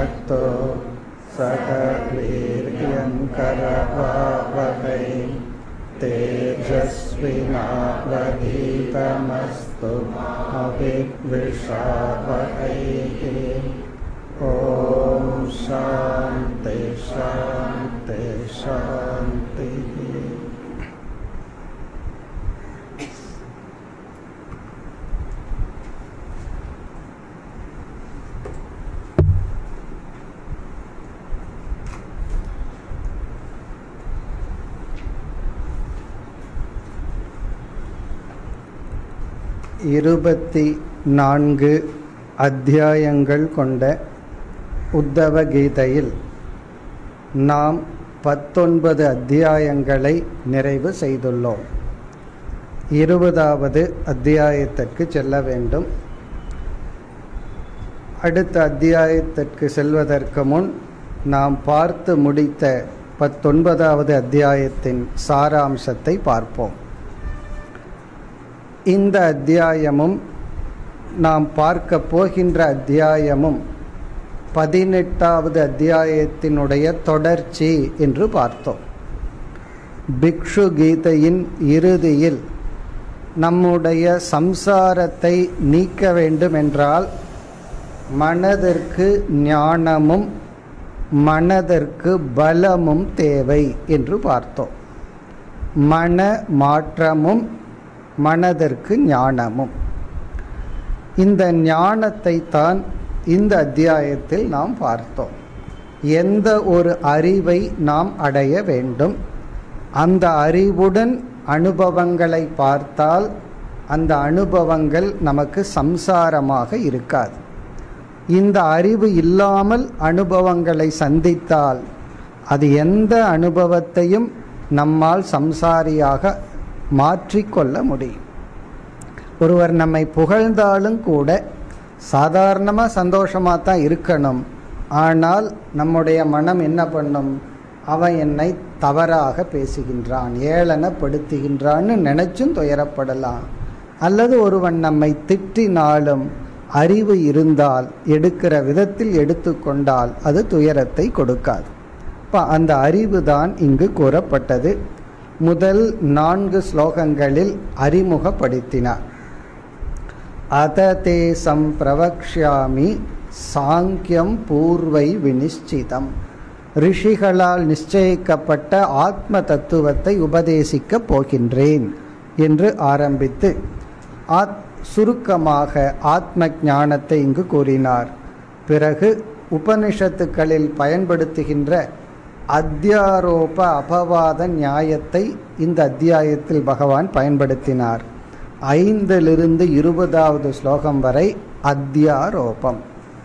भुनक्तु सह वीर्यङ्करवावहै तेजस्विनावधीतमस्तु मा विद्विषावहै। ॐ शान्ति शान्ति शान्ति। இருபத்தி 4 அத்தியாயங்கள் கொண்ட உத்தவ கீதையில் நாம் 19 அத்தியாயங்களை நிறைவு செய்துள்ளோம். 20வது அத்தியாயத்திற்கு செல்ல வேண்டும். அடுத்த அத்தியாயத்திற்கு செல்வதற்கு முன் நாம் பார்த்து முடித்த 19வது அத்தியாயத்தின் சாராம்சத்தை பார்ப்போம். இந்த அத்தியாயமும் நாம் பார்க்க போகின்ற அத்தியாயமும் 18வது அத்தியாயத்தினுடைய தொடர்ச்சி என்று பார்த்தோம். பிக்ஷு கீதையின் இறுதியில் நம்முடைய சம்சாரத்தை நீக்க வேண்டும் என்றால் மனதிற்கு ஞானமும் மனதிற்கு பலமும் தேவை என்று பார்த்தோம். மன மாற்றமும் மனதிற்கு ஞானமும். இந்த ஞானத்தை தான் இந்த அத்தியாயத்தில் நாம் பார்த்தோம். எந்த ஒரு அறிவை நாம் அடைய வேண்டும், அந்த அறிவுடன் அனுபவங்களை பார்த்தால் அந்த அனுபவங்கள் நமக்கு சம்சாரமாக இருக்காது. இந்த அறிவு இல்லாமல் அனுபவங்களை சந்தித்தால் அது எந்த அனுபவத்தையும் நம்மால் சம்சாரியாக மாற்றிக்கொள்ள முடியும். ஒருவர் நம்மை புகழ்ந்தாலும் கூட சாதாரணமாக சந்தோஷமாக தான் இருக்கணும். ஆனால் நம்முடைய மனம் என்ன பண்ணும்? அவன் என்னை தவறாக பேசுகின்றான், ஏளனப்படுத்துகின்றான்னு நினைச்சும் துயரப்படலாம். அல்லது ஒருவன் நம்மை திட்டினாலும் அறிவு இருந்தால் எடுக்கிற விதத்தில் எடுத்துக்கொண்டால் அது துயரத்தை கொடுக்காது. இப்போ அந்த அறிவு தான் இங்கு கூறப்பட்டது. முதல் 4 ஸ்லோகங்களில் அறிமுகப்படுத்தினார். அததே சம்பிரவக்ஷ்யாமி சாங்கியம் பூர்வை வினிச்சிதம். ரிஷிகளால் நிச்சயிக்கப்பட்ட ஆத்ம தத்துவத்தை உபதேசிக்கப் போகின்றேன் என்று ஆரம்பித்து சுருக்கமாக ஆத்ம ஞானத்தை இங்கு கூறினார். பிறகு உபனிஷத்துக்களில் பயன்படுத்துகின்ற அத்தியாரோப அபவாத நியாயத்தை இந்த அத்தியாயத்தில் பகவான் பயன்படுத்தினார். 5லிருந்து 20வது ஸ்லோகம் வரை அத்தியாரோபம்.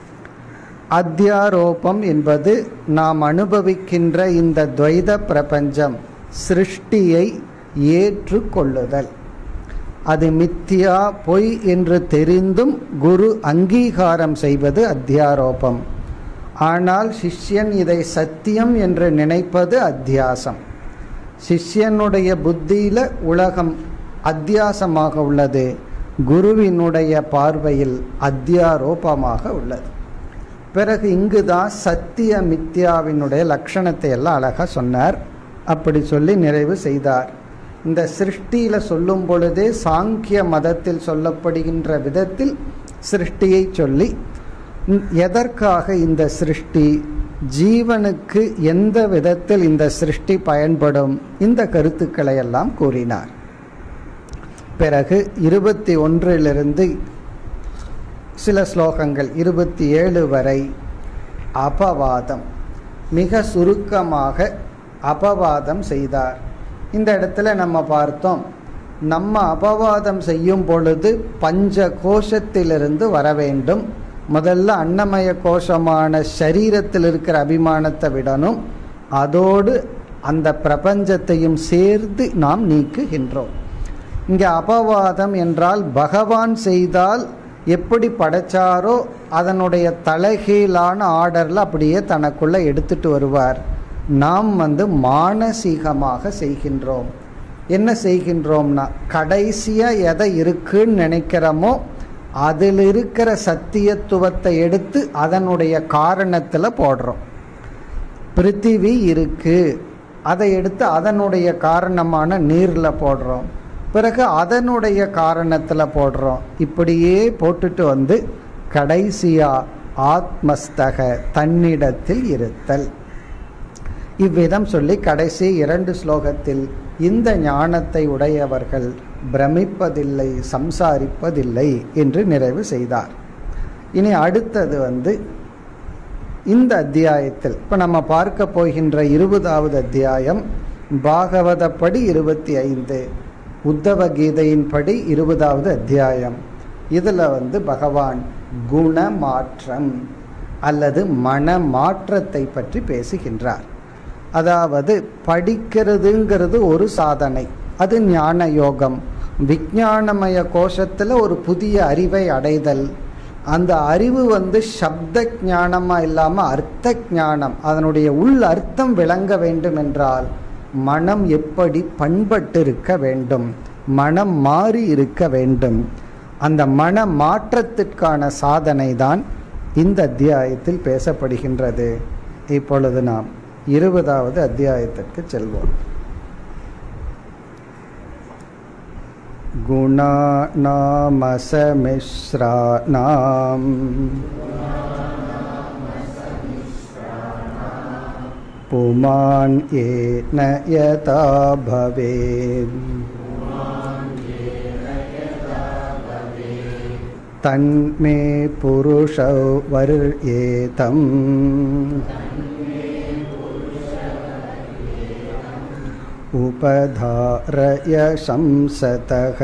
அத்தியாரோபம் என்பது நாம் அனுபவிக்கின்ற இந்த துவைத பிரபஞ்சம் சிருஷ்டியை ஏற்றுக்கொள்ளுதல். அது மித்தியா பொய் என்று தெரிந்தும் குரு அங்கீகாரம் செய்வது அத்தியாரோபம். ஆனால் சிஷ்யன் இதை சத்தியம் என்று நினைப்பது அத்தியாசம். சிஷ்யனுடைய புத்தியில உலகம் அத்தியாசமாக உள்ளது, குருவினுடைய பார்வையில் அத்தியாரோபமாக உள்ளது. பிறகு இங்குதான் சத்திய மித்யாவினுடைய லட்சணத்தை எல்லாம் அழகா சொன்னார். அப்படி சொல்லி நிறைவு செய்தார். இந்த சிருஷ்டியில சொல்லும் பொழுதே சாங்கிய மதத்தில் சொல்லப்படுகின்ற விதத்தில் சிருஷ்டியை சொல்லி எதற்காக இந்த சிருஷ்டி, ஜீவனுக்கு எந்த விதத்தில் இந்த சிருஷ்டி பயன்படும், இந்த கருத்துக்களை எல்லாம் கூறினார். பிறகு 21லிருந்து சில ஸ்லோகங்கள் 27 வரை அபவாதம், மிக சுருக்கமாக அபவாதம் செய்தார். இந்த இடத்துல நம்ம பார்த்தோம், நம்ம அபவாதம் செய்யும் பொழுது பஞ்ச கோஷத்திலிருந்து வர வேண்டும். முதல்ல அன்னமய கோஷமான சரீரத்தில் இருக்கிற அபிமானத்தை விடணும். அதோடு அந்த பிரபஞ்சத்தையும் சேர்த்து நாம் நீக்குகின்றோம். இங்கே அபவாதம் என்றால் பகவான் செய்தால் எப்படி படைச்சாரோ அதனுடைய தலைகீழான ஆர்டரில் அப்படியே தனக்குள்ள எடுத்துட்டு வருவார். நாம் மானசீகமாக செய்கின்றோம். என்ன செய்கின்றோம்னா, கடைசியாக எதை இருக்குன்னு நினைக்கிறோமோ அதில் இருக்கிற சத்தியத்துவத்தை எடுத்து அதனுடைய காரணத்துல போடுறோம். பிருத்திவி இருக்கு, அதை எடுத்து அதனுடைய காரணமான நீர்ல போடுறோம், பிறகு அதனுடைய காரணத்துல போடுறோம். இப்படியே போட்டுட்டு வந்து கடைசியா ஆத்மஸ்தக தன்னிடத்தில் இருத்தல். இவ்விதம் சொல்லி கடைசி 2 ஸ்லோகத்தில் இந்த ஞானத்தை உடையவர்கள் பிரமிப்பதில்லை, சம்சாரிப்பதில்லை என்று நிறைவு செய்தார். இனி அடுத்தது இந்த அத்தியாயத்தில் இப்ப நம்ம பார்க்க போகின்ற 20வது அத்தியாயம் பாகவதப்படி 25, உத்தவ கீதையின் படி 20வது அத்தியாயம். இதுல பகவான் குணமாற்றம் அல்லது மன மாற்றத்தை பற்றி பேசுகின்றார். அதாவது படிக்கிறதுங்கிறது ஒரு சாதனை, அது ஞான யோகம். விஞ்ஞானமய கோஷத்துல ஒரு புதிய அறிவை அடைதல். அந்த அறிவு சப்த ஞானமா இல்லாம அர்த்த ஞானம், அதனுடைய உள் அர்த்தம் விளங்க வேண்டும் என்றால் மனம் எப்படி பண்பட்டு இருக்க வேண்டும், மனம் மாறி இருக்க வேண்டும். அந்த மன மாற்றத்திற்கான சாதனை தான் இந்த அத்தியாயத்தில் பேசப்படுகின்றது. இப்பொழுது நாம் 20வது அத்தியாயத்திற்கு செல்வோம். குணாநாமசமிஸ்ராணாம் புமான் ஏன யதா பவேத் தன்மே புருஷௌ வர்யேதம் உபதாரய சம்சதக.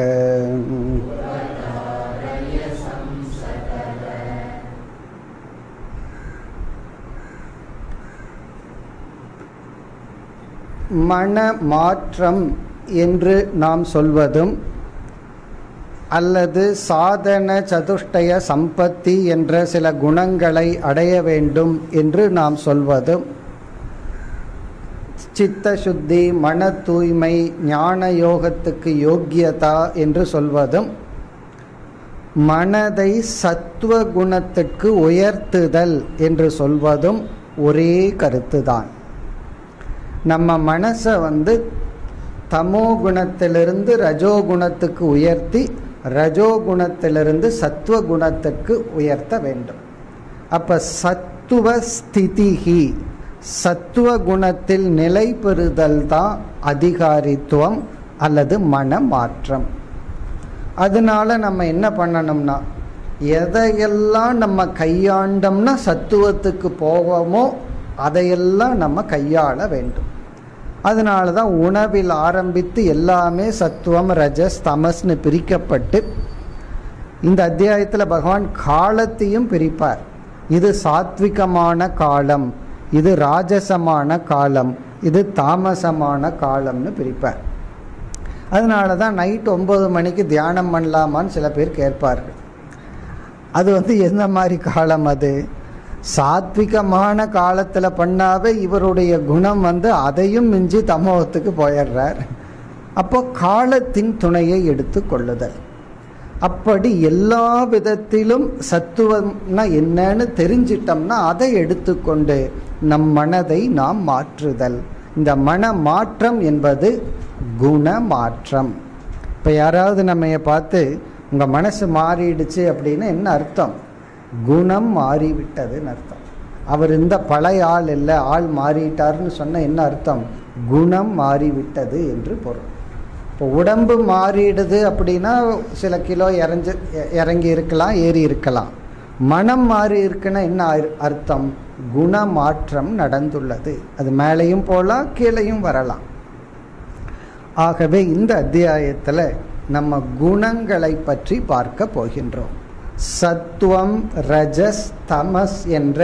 மன மாற்றம் என்று நாம் சொல்வதும் அல்லது சாதன சதுஷ்டய சம்பத்தி என்ற சில குணங்களை அடைய வேண்டும் என்று நாம் சொல்வதும், சித்த சுத்தி, மன தூய்மை, ஞான யோகத்துக்கு யோக்கியதா என்று சொல்வதும், மனதை சத்துவ குணத்துக்கு உயர்த்துதல் என்று சொல்வதும் ஒரே கருத்துதான். நம்ம மனசை தமோ குணத்திலிருந்து ரஜோகுணத்துக்கு உயர்த்தி ரஜோகுணத்திலிருந்து சத்துவ குணத்துக்கு உயர்த்த வேண்டும். அப்ப சத்துவ ஸ்திதிஹி, சத்துவ குணத்தில் நிலை பெறுதல் தான் அதிகாரித்துவம் அல்லது மன மாற்றம். அதனால நம்ம என்ன பண்ணணும்னா, எதையெல்லாம் நம்ம கையாண்டோம்னா சத்துவத்துக்கு போவோமோ அதையெல்லாம் நம்ம கையாள வேண்டும். அதனால தான் உணவில் ஆரம்பித்து எல்லாமே சத்துவம் ரஜஸ் தமஸ்னு பிரிக்கப்பட்டு, இந்த அத்தியாயத்தில் பகவான் காலத்தையும் பிரிப்பார். இது சாத்விகமான காலம், இது ராஜசமான காலம், இது தாமசமான காலம்னு பிரிப்பார். அதனால தான் நைட் 9 மணிக்கு தியானம் பண்ணலாமான்னு சில பேர் கேட்பார்கள். அது எந்த மாதிரி காலம்? அது சாத்விகமான காலத்துல பண்ணாவே இவருடைய குணம் அதையும் மிஞ்சி தமோகத்துக்கு போயிடுறார். அப்போ காலத்தின் துணையை எடுத்து கொள்ளுதல். அப்படி எல்லா விதத்திலும் சத்துவம்னா என்னன்னு தெரிஞ்சிட்டோம்னா அதை எடுத்துக்கொண்டு நம் மனதை நாம் மாற்றுதல். இந்த மன மாற்றம் என்பது குண மாற்றம். இப்ப யாராவது நம்ம பார்த்து உங்க மனசு மாறிடுச்சு அப்படின்னு என்ன அர்த்தம்? குணம் மாறிவிட்டதுன்னு அர்த்தம். அவர் இந்த பழைய ஆள் இல்லை, ஆள் மாறிட்டார்னு சொன்ன என்ன அர்த்தம்? குணம் மாறிவிட்டது என்று பொருள். இப்போ உடம்பு மாறிடுது அப்படின்னா சில கிலோ இறங்கி இருக்கலாம், ஏறி இருக்கலாம். மனம் மாறி இருக்குன்னா என்ன அர்த்தம்? குணமாற்றம் நடந்துள்ளது. அது மேலையும் போகலாம், கீழையும் வரலாம். ஆகவே இந்த அத்தியாயத்தில் நம்ம குணங்களை பற்றி பார்க்க போகின்றோம். சத்துவம், ரஜஸ், தமஸ் என்ற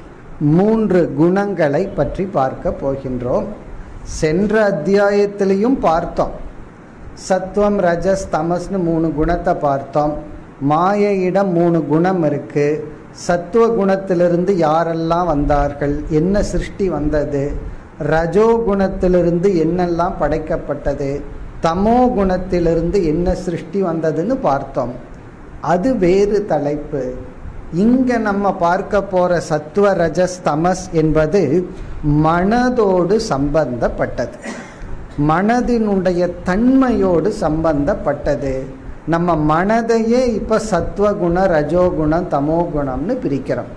3 குணங்களை பற்றி பார்க்க போகின்றோம். சென்ற அத்தியாயத்திலையும் பார்த்தோம். சத்துவம், ரஜஸ், தமஸ்னு 3 குணத்தை பார்த்தோம். மாயையிடம் 3 குணம் இருக்கு. சத்துவ குணத்திலிருந்து யாரெல்லாம் வந்தார்கள், என்ன சிருஷ்டி வந்தது, ரஜோ குணத்திலிருந்து என்னெல்லாம் படைக்கப்பட்டது, தமோ குணத்திலிருந்து என்ன சிருஷ்டி வந்ததுன்னு பார்த்தோம். அது வேறு தலைப்பு. இங்க நம்ம பார்க்க போற சத்துவ ரஜஸ் தமஸ் என்பது மனதோடு சம்பந்தப்பட்டது, மனதினுடைய தன்மையோடு சம்பந்தப்பட்டது. நம்ம மனதையே இப்ப சத்துவகுண ரஜோகுணம் தமோகுணம்னு பிரிக்கிறோம்.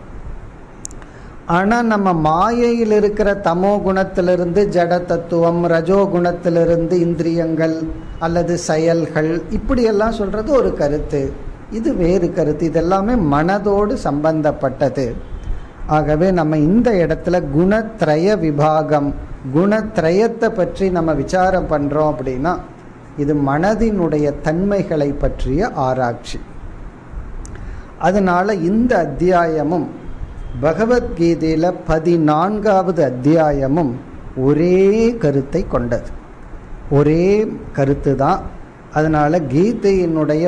ஆனா நம்ம மாயையில் இருக்கிற தமோ குணத்திலிருந்து ஜட தத்துவம், ரஜோகுணத்திலிருந்து இந்திரியங்கள் அல்லது செயல்கள், இப்படியெல்லாம் சொல்றது ஒரு கருத்து. இது வேறு கருத்து. இதெல்லாமே மனதோடு சம்பந்தப்பட்டது. ஆகவே நம்ம இந்த இடத்துல குணத்ரய விபாகம், குணத்ரயத்தை பற்றி நம்ம விசாரம் பண்றோம் அப்படின்னா இது மனதினுடைய தன்மைகளை பற்றிய ஆராய்ச்சி. அதனால இந்த அத்தியாயமும் பகவத்கீதையில 14வது அத்தியாயமும் ஒரே கருத்தை கொண்டது, ஒரே கருத்து தான். அதனால கீதையினுடைய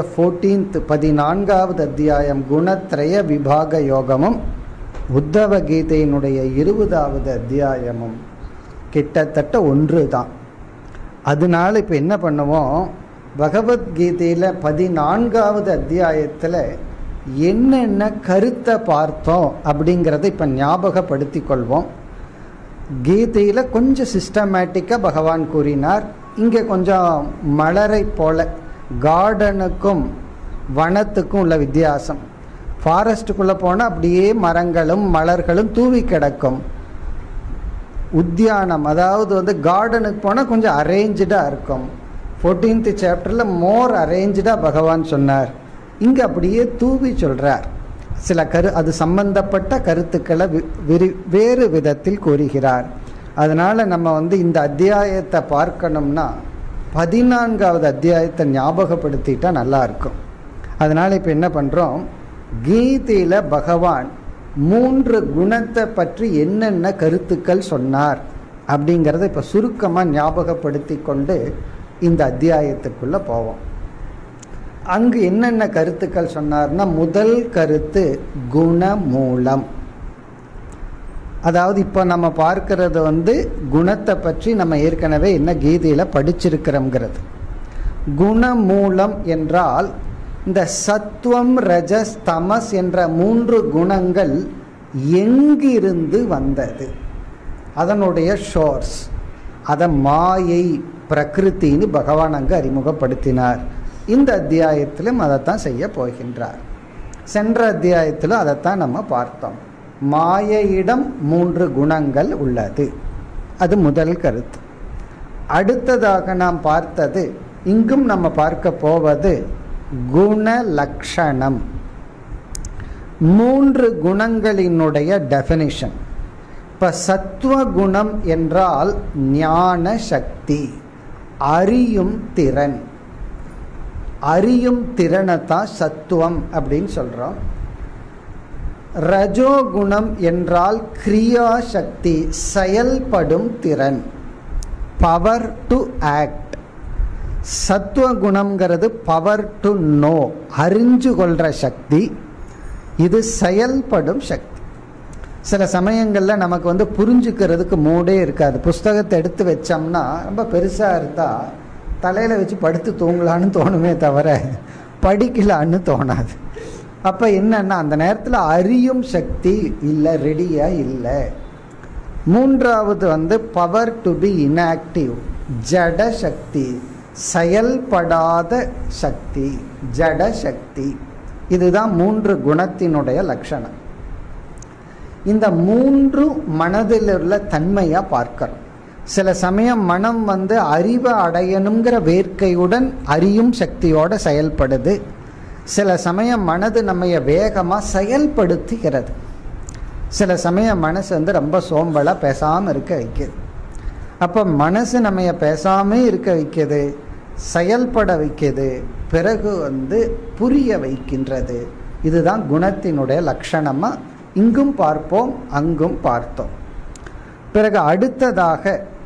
14வது அத்தியாயம் குணத்ரய விபாக யோகமும் உத்தவ கீதையினுடைய 20வது அத்தியாயமும் கிட்டத்தட்ட ஒன்று தான். அதனால இப்ப என்ன பண்ணுவோம், பகவத்கீதையில 14வது அத்தியாயத்துல என்னென்ன கருத்தை பார்த்தோம் அப்படிங்கிறத இப்ப ஞாபகப்படுத்திக் கொள்வோம். கீதையில கொஞ்சம் சிஸ்டமேட்டிக்கா பகவான் கூறினார். இங்க கொஞ்சம் மலரை போல, கார்டனுக்கும் வனத்துக்கும் உள்ள வித்தியாசம். ஃபாரஸ்டுக்குள்ள போனா அப்படியே மரங்களும் மலர்களும் தூவி கிடக்கும். உத்தியானம் அதாவது கார்டனுக்கு போனா கொஞ்சம் அரேஞ்சா இருக்கும். 14th சாப்டர்ல மோர் அரேஞ்சா பகவான் சொன்னார். இங்க அப்படியே தூவி சொல்றார். சில அது சம்பந்தப்பட்ட கருத்துக்களை வேறு விதத்தில் கூறுகிறார். அதனால நம்ம இந்த அத்தியாயத்தை பார்க்கணும்னா 14வது அத்தியாயத்தை ஞாபகப்படுத்திட்டா நல்லா இருக்கும். அதனால இப்ப என்ன பண்றோம், கீதையில பகவான் 3 குணத்தை பற்றி என்னென்ன கருத்துக்கள் சொன்னார் அப்படிங்கறத இப்ப சுருக்கமா ஞாபகப்படுத்தி கொண்டு இந்த அத்தியாயத்துக்குள்ள போவோம். அங்கு என்னென்ன கருத்துக்கள் சொன்னார்னா, முதல் கருத்து குணமூலம். அதாவது இப்ப நம்ம பார்க்கிறது குணத்தை பற்றி நம்ம ஏற்கனவே என்ன கீதையில படிச்சிருக்கிறோம்ங்கிறது. குணமூலம் என்றால் இந்த சத்துவம் ரஜஸ் தமஸ் என்ற 3 குணங்கள் எங்கிருந்து வந்தது, அதனுடைய ஷோர்ஸ், அத மாயை பிரகிருத்தின்னு பகவான் அங்கு அறிமுகப்படுத்தினார். இந்த அத்தியாயத்திலும் அதைத்தான் செய்ய போகின்றார். சென்ற அத்தியாயத்திலும் அதைத்தான் நம்ம பார்த்தோம். மாயையிடம் 3 குணங்கள் உள்ளது, அது முதல் கருத்து. அடுத்ததாக நாம் பார்த்தது, இங்கும் நம்ம பார்க்க போவது குண லட்சணம். 3 குணங்களினுடைய டெஃபினிஷன். இப்ப சத்துவ குணம் என்றால் ஞான சக்தி, அறியும் திறன். அறியும் திறனைத்தான் சத்துவம் அப்படின்னு சொல்றோம். ரஜோகுணம் என்றால் கிரியா சக்தி, செயல்படும் திறன், பவர் டு ஆக்ட். சத்துவ குணம்ங்கிறது பவர் டு நோ, அறிஞ்சு கொள்ற சக்தி. இது செயல்படும் சக்தி. சில சமயங்கள்ல நமக்கு புரிஞ்சுக்கிறதுக்கு மூடே இருக்காது. புஸ்தகத்தை எடுத்து வச்சோம்னா ரொம்ப பெருசா இருந்தா தலையில வச்சு படுத்து தூங்கலான்னு தோணுமே தவிர படிக்கலான்னு தோணாது. அப்ப என்னன்னா அந்த நேரத்துல அறியும் சக்தி இல்லை, ரெடியா இல்லை. மூன்றாவது பவர் டு பி இன்ஆக்டிவ், ஜட சக்தி, செயல்படாத சக்தி, ஜட சக்தி. இதுதான் 3 குணத்தினுடைய லட்சணம். இந்த 3 மனதில் உள்ள தன்மையா பார்க்கிறோம். சில சமயம் மனம் அறிவை அடையணுங்கிற வேட்கையுடன் அறியும் சக்தியோட செயல்படுது. சில சமயம் மனது நம்ம வேகமா செயல்படுத்துகிறது. சில சமயம் மனசு ரொம்ப சோம்பலா பேசாம இருக்க வைக்குது. அப்ப மனசு நம்ம பேசாம இருக்க வைக்கிறது, செயல்பட வைக்கிறது, பிறகு புரிய வைக்கின்றது. இதுதான் குணத்தினுடைய லட்சணமா இங்கும் பார்ப்போம், அங்கும் பார்த்தோம். பிறகு அடுத்ததாக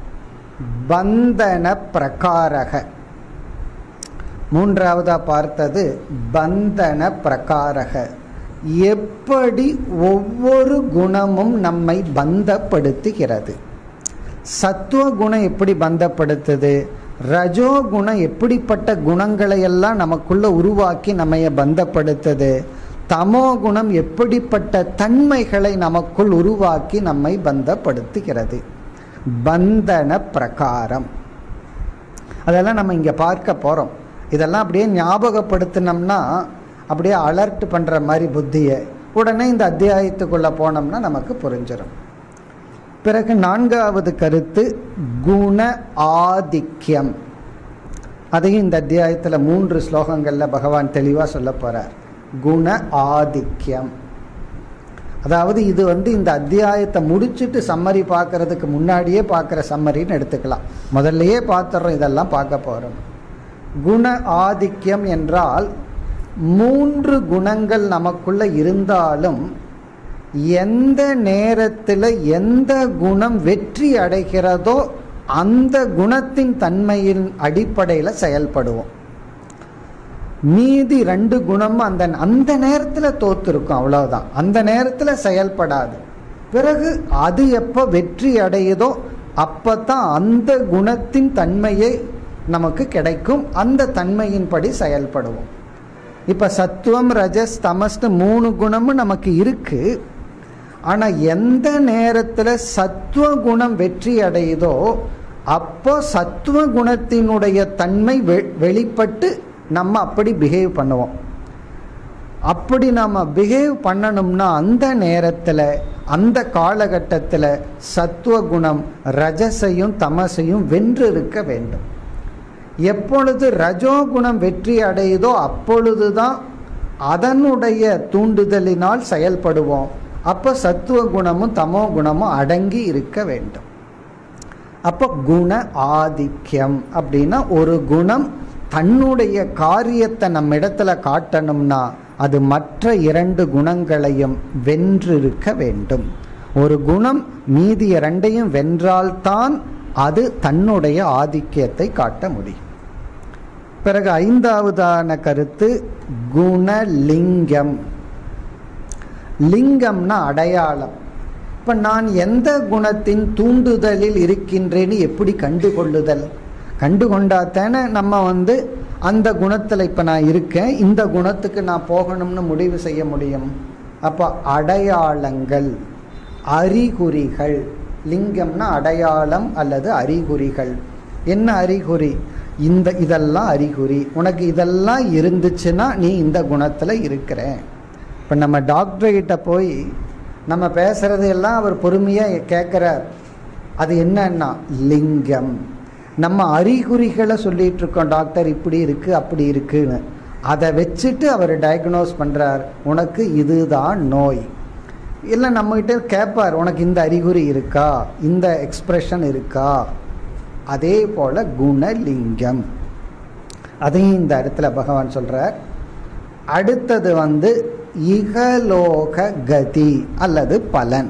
பந்தன பிரகாரக. மூன்றாவதா பார்த்தது பந்தன பிரகாரக. எப்படி ஒவ்வொரு குணமும் நம்மை பந்தப்படுத்துகிறது. சத்துவ குணம் எப்படி பந்தப்படுத்துது, ரஜோகுணம் எப்படிப்பட்ட குணங்களை எல்லாம் நமக்குள்ள உருவாக்கி நம்மைய பந்தப்படுத்துது, தமோ குணம் எப்படிப்பட்ட தன்மைகளை நமக்குள் உருவாக்கி நம்மை பந்தப்படுத்துகிறது. பந்தன பிரகாரம் அதெல்லாம் நம்ம இங்க பார்க்க போறோம். இதெல்லாம் அப்படியே ஞாபகப்படுத்தினோம்னா அப்படியே அலர்ட் பண்ற மாதிரி புத்தியை உடனே இந்த அத்தியாயத்துக்குள்ள போனோம்னா நமக்கு புரிஞ்சிடும். பிறகு நான்காவது கருத்து குண ஆதிக்கியம். அதையும் இந்த அத்தியாயத்துல 3 ஸ்லோகங்கள்ல பகவான் தெளிவா சொல்ல போறார். குண ஆதிக்கியம், அதாவது இது இந்த அத்தியாயத்தை முடிச்சுட்டு சம்மரி பார்க்கறதுக்கு முன்னாடியே பார்க்குற சம்மரின்னு எடுத்துக்கலாம். முதல்லயே பார்த்துறோம், இதெல்லாம் பார்க்க போறோம். குண ஆதிக்கியம் என்றால் 3 குணங்கள் நமக்குள்ள இருந்தாலும் எந்த நேரத்தில் எந்த குணம் வெற்றி அடைகிறதோ அந்த குணத்தின் தன்மையின் அடிப்படையில் செயல்படுவோம். மீதி 2 குணம் அந்த நேரத்தில் தோத்துருக்கும், அவ்வளவுதான். அந்த நேரத்தில் செயல்படாது. பிறகு அது எப்போ வெற்றி அடையுதோ அப்பதான் அந்த குணத்தின் தன்மையை நமக்கு கிடைக்கும். அந்த தன்மையின்படி செயல்படுவோம். இப்ப சத்துவம், ரஜஸ், தமஸ்னு 3 குணமும் நமக்கு இருக்கு. ஆனா எந்த நேரத்துல சத்துவ குணம் வெற்றி அடையுதோ அப்போ சத்துவ குணத்தினுடைய தன்மை வெளிப்பட்டு நம்ம அப்படி பிஹேவ் பண்ணுவோம். அப்படி நம்ம பிஹேவ் பண்ணணும்னா அந்த நேரத்துல அந்த காலகட்டத்தில் சத்துவ குணம் ரஜசையும் தமசையும் வென்று இருக்க வேண்டும். எப்பொழுது ரஜோகுணம் வெற்றி அடையுதோ அப்பொழுதுதான் அதனுடைய தூண்டுதலினால் செயல்படுவோம். அப்ப சத்துவ குணமும் தமோ குணமும் அடங்கி இருக்க வேண்டும். அப்ப குண ஆதிக்கியம் அப்படின்னா ஒரு குணம் தன்னுடைய காரியத்தை நம்ம இடத்துல காட்டணும்னா அது மற்ற 2 குணங்களையும் வென்றிருக்க வேண்டும். ஒரு குணம் மீதி 2ஐயும் வென்றால்தான் அது தன்னுடைய ஆதிக்கியத்தை காட்ட முடியும். பிறகு 5வதான கருத்து குணலிங்கம். லிங்கம்னா அடையாளம். இப்ப நான் எந்த குணத்தின் தூண்டுதலில் இருக்கின்றேன்னு எப்படி கண்டுகொள்ளுதல்? கண்டுகொண்டாத்தானே நம்ம அந்த குணத்துல இப்ப நான் இருக்கேன், இந்த குணத்துக்கு நான் போகணும்னு முடிவு செய்ய முடியும். அப்ப அடையாளங்கள், அறிகுறிகள். லிங்கம்னா அடையாளம் அல்லது அறிகுறிகள். என்ன அறிகுறி? இதெல்லாம் அறிகுறி. உனக்கு இதெல்லாம் இருந்துச்சுன்னா நீ இந்த குணத்துல இருக்கிற. இப்ப நம்ம டாக்டர் கிட்ட போய் நம்ம பேசுறது எல்லாம் அவர் பொறுமையா கேட்கிறார். அது என்னன்னா லிங்கம். நம்ம அறிகுறிகளை சொல்லிட்டு இருக்கோம், டாக்டர் இப்படி இருக்கு அப்படி இருக்குன்னு. அதை வச்சுட்டு அவர் டயக்னோஸ் பண்றார், உனக்கு இதுதான் நோய். இல்லை நம்ம கிட்ட கேட்பார், உனக்கு இந்த அறிகுறி இருக்கா, இந்த எக்ஸ்பிரஷன் இருக்கா. அதே போல குணலிங்கம். அதையும் இந்த இடத்துல பகவான் சொல்றார். அடுத்தது இகலோக கதி அல்லது பலன்.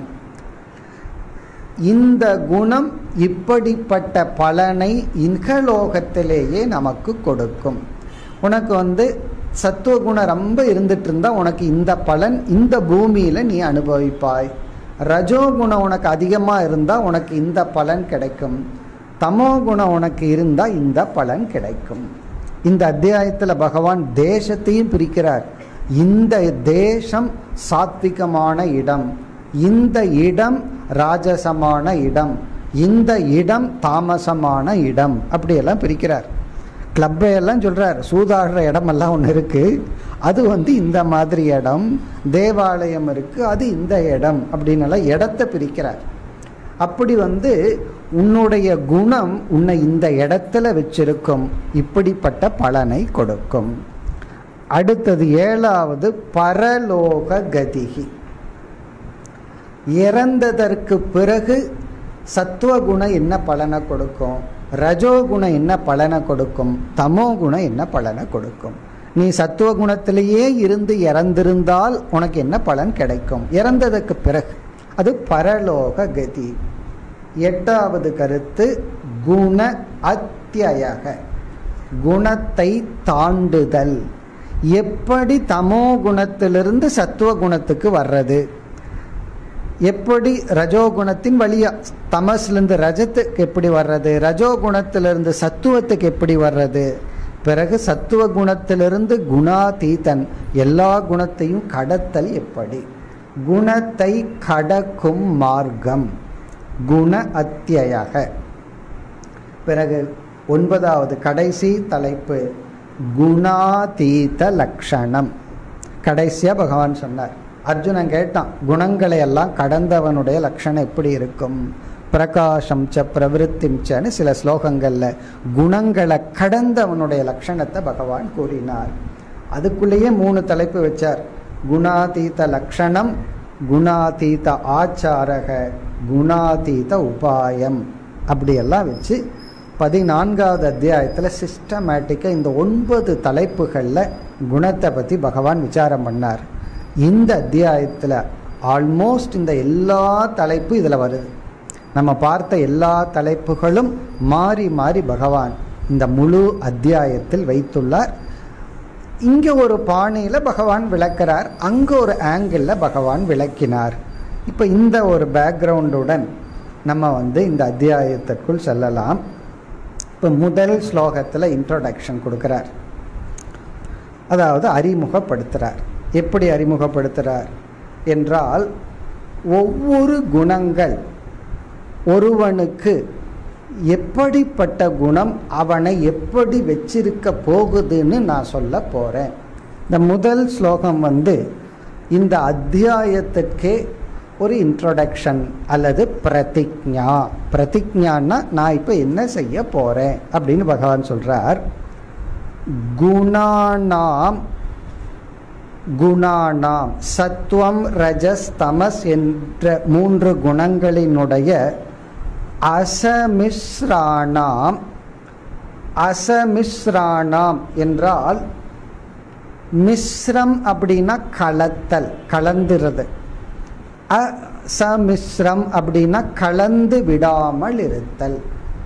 இந்த குணம் இப்படிப்பட்ட பலனை இகலோகத்திலேயே நமக்கு கொடுக்கும். உனக்கு சத்துவகுணம் ரொம்ப இருந்துட்டு இருந்தா உனக்கு இந்த பலன் இந்த பூமியில நீ அனுபவிப்பாய். ரஜோகுணம் உனக்கு அதிகமா இருந்தா உனக்கு இந்த பலன் கிடைக்கும். தமோ குணம் உனக்கு இருந்தா இந்த பலன் கிடைக்கும். இந்த அத்தியாயத்துல பகவான் தேசத்தையும் பிரிக்கிறார். இந்த தேசம் சாத்விகமான இடம், இந்த இடம் ராஜசமான இடம், இந்த இடம் தாமசமான இடம், அப்படியெல்லாம் பிரிக்கிறார். கிளப்பையெல்லாம் சொல்றார், சூதாடுற இடமெல்லாம் ஒன்று இருக்கு, அது இந்த மாதிரி இடம். தேவாலயம் இருக்கு, அது இந்த இடம் அப்படின்னு இடத்தை பிரிக்கிறார். அப்படி உன்னுடைய குணம் உன்னை இந்த இடத்துல வச்சிருக்கும், இப்படிப்பட்ட பலனை கொடுக்கும். அடுத்தது 7வது பரலோக கதிகி. இறந்ததற்கு பிறகு சத்துவகுணம் என்ன பலனை கொடுக்கும், ரஜோகுணம் என்ன பலனை கொடுக்கும், தமோ குணம் என்ன பலனை கொடுக்கும். நீ சத்துவகுணத்திலேயே இருந்து இறந்திருந்தால் உனக்கு என்ன பலன் கிடைக்கும் இறந்ததற்கு பிறகு? அது பரலோக கதி. 8வது கருத்து குண அத்தியக, குணத்தை தாண்டுதல். எப்படி தமோ குணத்திலிருந்து சத்துவ குணத்துக்கு வர்றது? எப்படி ரஜோகுணத்தின் வழியா தமசிலிருந்து ரஜத்துக்கு எப்படி வர்றது, ரஜோகுணத்திலிருந்து சத்துவத்துக்கு எப்படி வர்றது, பிறகு சத்துவ குணத்திலிருந்து குணாதீதன் எல்லா குணத்தையும் கடத்தல் எப்படி, குணத்தை கடக்கும் மார்க்கம் குண அத்தியக. பிறகு 9வது கடைசி தலைப்பு குணாதீத லட்சணம். கடைசியா பகவான் சொன்னார், அர்ஜுனன் கேட்டான் குணங்களை எல்லாம் கடந்தவனுடைய லட்சணம் எப்படி இருக்கும், பிரகாசம் ச பிரவிருத்திம் சன்னு சில ஸ்லோகங்கள்ல குணங்களை கடந்தவனுடைய லட்சணத்தை பகவான் கூறினார். அதுக்குள்ளேயே 3 தலைப்பு வச்சார், குணாதீத லட்சணம், குணாதீத ஆச்சாரக, குணாதீத உபாயம், அப்படியெல்லாம் வச்சு 14வது அத்தியாயத்துல சிஸ்டமேட்டிக்கா இந்த 9 தலைப்புகள்ல குணத்தை பத்தி பகவான் விசாரம் பண்ணார். இந்த அத்தியாயத்துல ஆல்மோஸ்ட் இந்த எல்லா தலைப்பு இதுல வருது. நம்ம பார்த்த எல்லா தலைப்புகளும் மாறி மாறி பகவான் இந்த முழு அத்தியாயத்தில் வைத்துள்ளார். இங்க ஒரு பாணியில பகவான் விளக்கிறார், அங்க ஒரு ஆங்கிள் பகவான் விளக்கினார். இப்ப இந்த ஒரு பேக்ரவுண்டுடன் நம்ம இந்த அத்தியாயத்திற்குள் செல்லலாம். இப்ப முதல் ஸ்லோகத்துல இன்ட்ரோடக்ஷன் கொடுக்கிறார், அதாவது அறிமுகப்படுத்துறார். எப்படி அறிமுகப்படுத்துறார் என்றால், ஒவ்வொரு குணங்கள் ஒருவனுக்கு எப்படிப்பட்ட குணம் அவனை எப்படி வச்சிருக்க போகுதுன்னு நான் சொல்ல போறேன். இந்த முதல் ஸ்லோகம் இந்த அத்தியாயத்திற்கே ஒரு இன்ட்ரோடக்ஷன் அல்லது பிரதிஜ்ஞா. பிரதிஜ்ஞான்னா நான் இப்ப என்ன செய்ய போறேன் அப்படின்னு பகவான் சொல்றார். குணானாம், குணானாம் சத்துவம் ரஜஸ் தமஸ் என்ற 3 குணங்களினுடைய அசமிஸ்ராணாம். அசமிஸ்ராணாம் என்றால் மிஸ்ரம் அப்படின்னா கலத்தல், கலந்துறது. அசமிஸ்ரம் அப்படின்னா கலந்து விடாமல் இருத்தல்.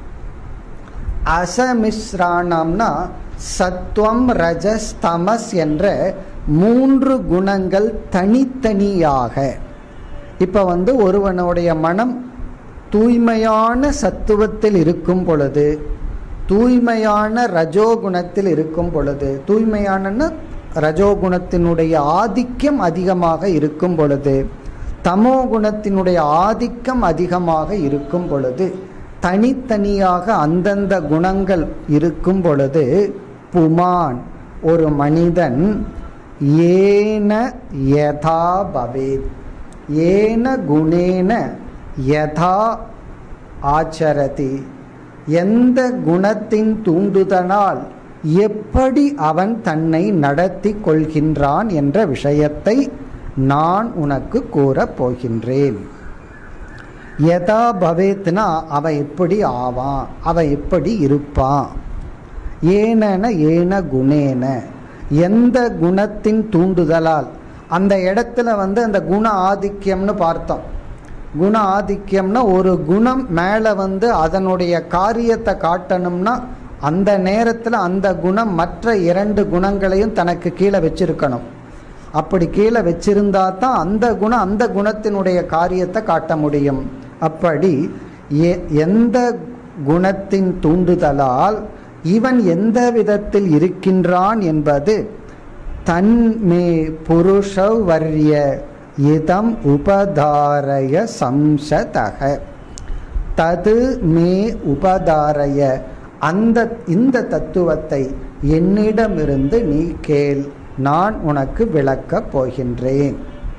அசமிஸ்ராணம்னா சத்துவம் ரஜஸ் தமஸ் என்ற 3 குணங்கள் தனித்தனியாக. இப்ப ஒருவனுடைய மனம் தூய்மையான சத்துவத்தில் இருக்கும் பொழுது, தூய்மையான ரஜோகுணத்தில் இருக்கும் பொழுது, தூய்மையான ரஜோகுணத்தினுடைய ஆதிக்கம் அதிகமாக இருக்கும் பொழுது, தமோ குணத்தினுடைய ஆதிக்கம் அதிகமாக இருக்கும் பொழுது, தனித்தனியாக அந்தந்த குணங்கள் இருக்கும் பொழுது, புமான் ஒரு மனிதன் ஏன யதா பவேத், ஏன குணேன யதா ஆச்சரதி, எந்த குணத்தின் தூண்டுதனால் எப்படி அவன் தன்னை நடத்தி கொள்கின்றான் என்ற விஷயத்தை நான் உனக்கு கூறப் போகின்றேன். யதா பவேத்னா அவன் எப்படி ஆவான், அவன் எப்படி இருப்பான். ஏன ஏன குணேன, எந்த குணத்தின் தூண்டுதலால். அந்த இடத்துல அந்த குண ஆதிக்கம்னு பார்த்தோம். குண ஆதிக்கம்னா ஒரு குணம் மேல அதனுடைய காரியத்தை காட்டணும்னா அந்த நேரத்தில் அந்த குணம் மற்ற 2 குணங்களையும் தனக்கு கீழே வச்சிருக்கணும். அப்படி கீழே வச்சிருந்தா தான் அந்த குணம் அந்த குணத்தினுடைய காரியத்தை காட்ட முடியும். அப்படி எந்த குணத்தின் தூண்டுதலால் இவன் எந்த விதத்தில் இருக்கின்றான் என்பது தன்மே புருஷவர்ய இதம் உபதாரய சம்சதக, தது மே உபதாரய, இந்த தத்துவத்தை என்னிடமிருந்து நீ கேள், நான் உனக்கு விளக்கப் போகின்றேன்.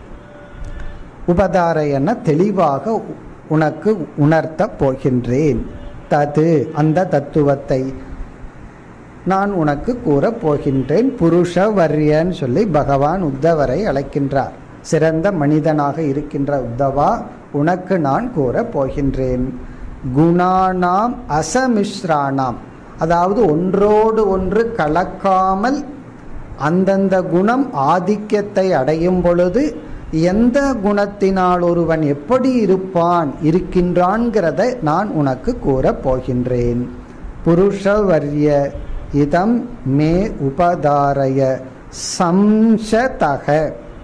உபதாரயன தெளிவாக உனக்கு உணர்த்தப் போகின்றேன். தது அந்த தத்துவத்தை நான் உனக்கு கூறப் போகின்றேன். புருஷ வர்யன்னு சொல்லி பகவான் உத்தவரை அழைக்கின்றார். சிறந்த மனிதனாக இருக்கின்ற உத்தவா, உனக்கு நான் கூறப் போகின்றேன். குணானாம் அசமிஸ்ராணாம், அதாவது ஒன்றோடு ஒன்று கலக்காமல் அந்தந்த குணம் ஆதிக்கத்தை அடையும் பொழுது எந்த குணத்தினால் ஒருவன் எப்படி இருக்கின்றான்கிறத நான் உனக்கு கூறப் போகின்றேன். புருஷவர்ய இதம் மே உபதாரய சம்சதக,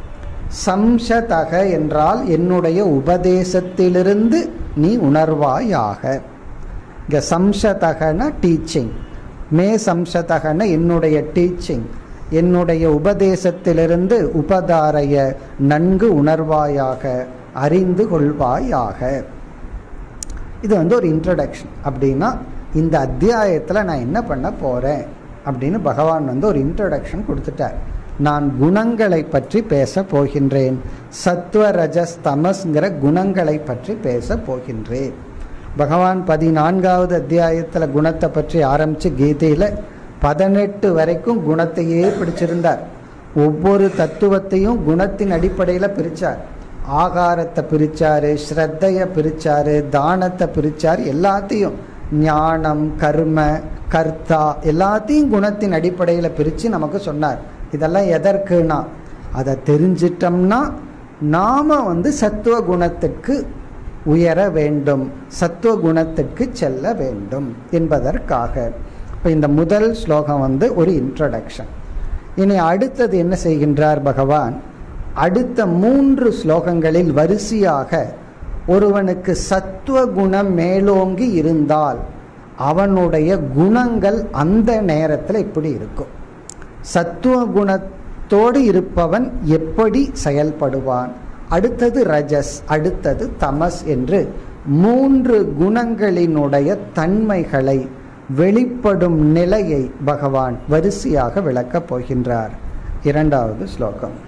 சம்சதக என்றால் என்னுடைய உபதேசத்திலிருந்து நீ உணர்வாயாக. இங்க சம்சதகன டீச்சிங், மே சம்சதகன என்னுடைய டீச்சிங், என்னுடைய உபதேசத்திலிருந்து உபதாரைய நன்கு உணர்வாயாக, அறிந்து கொள்வாயாக. இது ஒரு இன்ட்ரடக்ஷன். அப்படின்னா இந்த அத்தியாயத்தில் நான் என்ன பண்ண போறேன் அப்படின்னு பகவான் ஒரு இன்ட்ரடக்ஷன் கொடுத்துட்டார். நான் குணங்களை பற்றி பேச போகின்றேன், சத்வ ரஜஸ் தமஸ்ங்கிற குணங்களை பற்றி பேச போகின்றேன். பகவான் 14வது அத்தியாயத்தில் குணத்தை பற்றி ஆரம்பித்து கீதையில் 18 வரைக்கும் குணத்தையே பிடிச்சிருந்தார். ஒவ்வொரு தத்துவத்தையும் குணத்தின் அடிப்படையில் பிரித்தார். ஆகாரத்தை பிரித்தார், ஸ்ரத்தையை பிரித்தார், தானத்தை பிரித்தார், எல்லாத்தையும் ஞானம், கர்ம, கர்த்தா எல்லாத்தையும் குணத்தின் அடிப்படையில் பிரித்து நமக்கு சொன்னார். இதெல்லாம் எதற்குனா அதை தெரிஞ்சிட்டோம்னா நாம சத்துவ குணத்திற்கு உயர வேண்டும், சத்துவ குணத்திற்கு செல்ல வேண்டும் என்பதற்காக. இப்போ இந்த முதல் ஸ்லோகம் ஒரு இன்ட்ரடக்ஷன். இனி அடுத்தது என்ன செய்கின்றார் பகவான்? அடுத்த 3 ஸ்லோகங்களில் வரிசையாக ஒருவனுக்கு சத்துவ குணம் மேலோங்கி இருந்தால் அவனுடைய குணங்கள் அந்த நேரத்தில் இப்படி இருக்கும். சத்துவ குணத்தோடு இருப்பவன் எப்படி செயல்படுவான், அடுத்தது ரஜஸ், அடுத்தது தமஸ் என்று 3 குணங்களினுடைய தன்மைகளை, வெளிப்படும் நிலையை பகவான் வரிசையாக விளக்கப் போகின்றார். 2வது ஸ்லோகம்.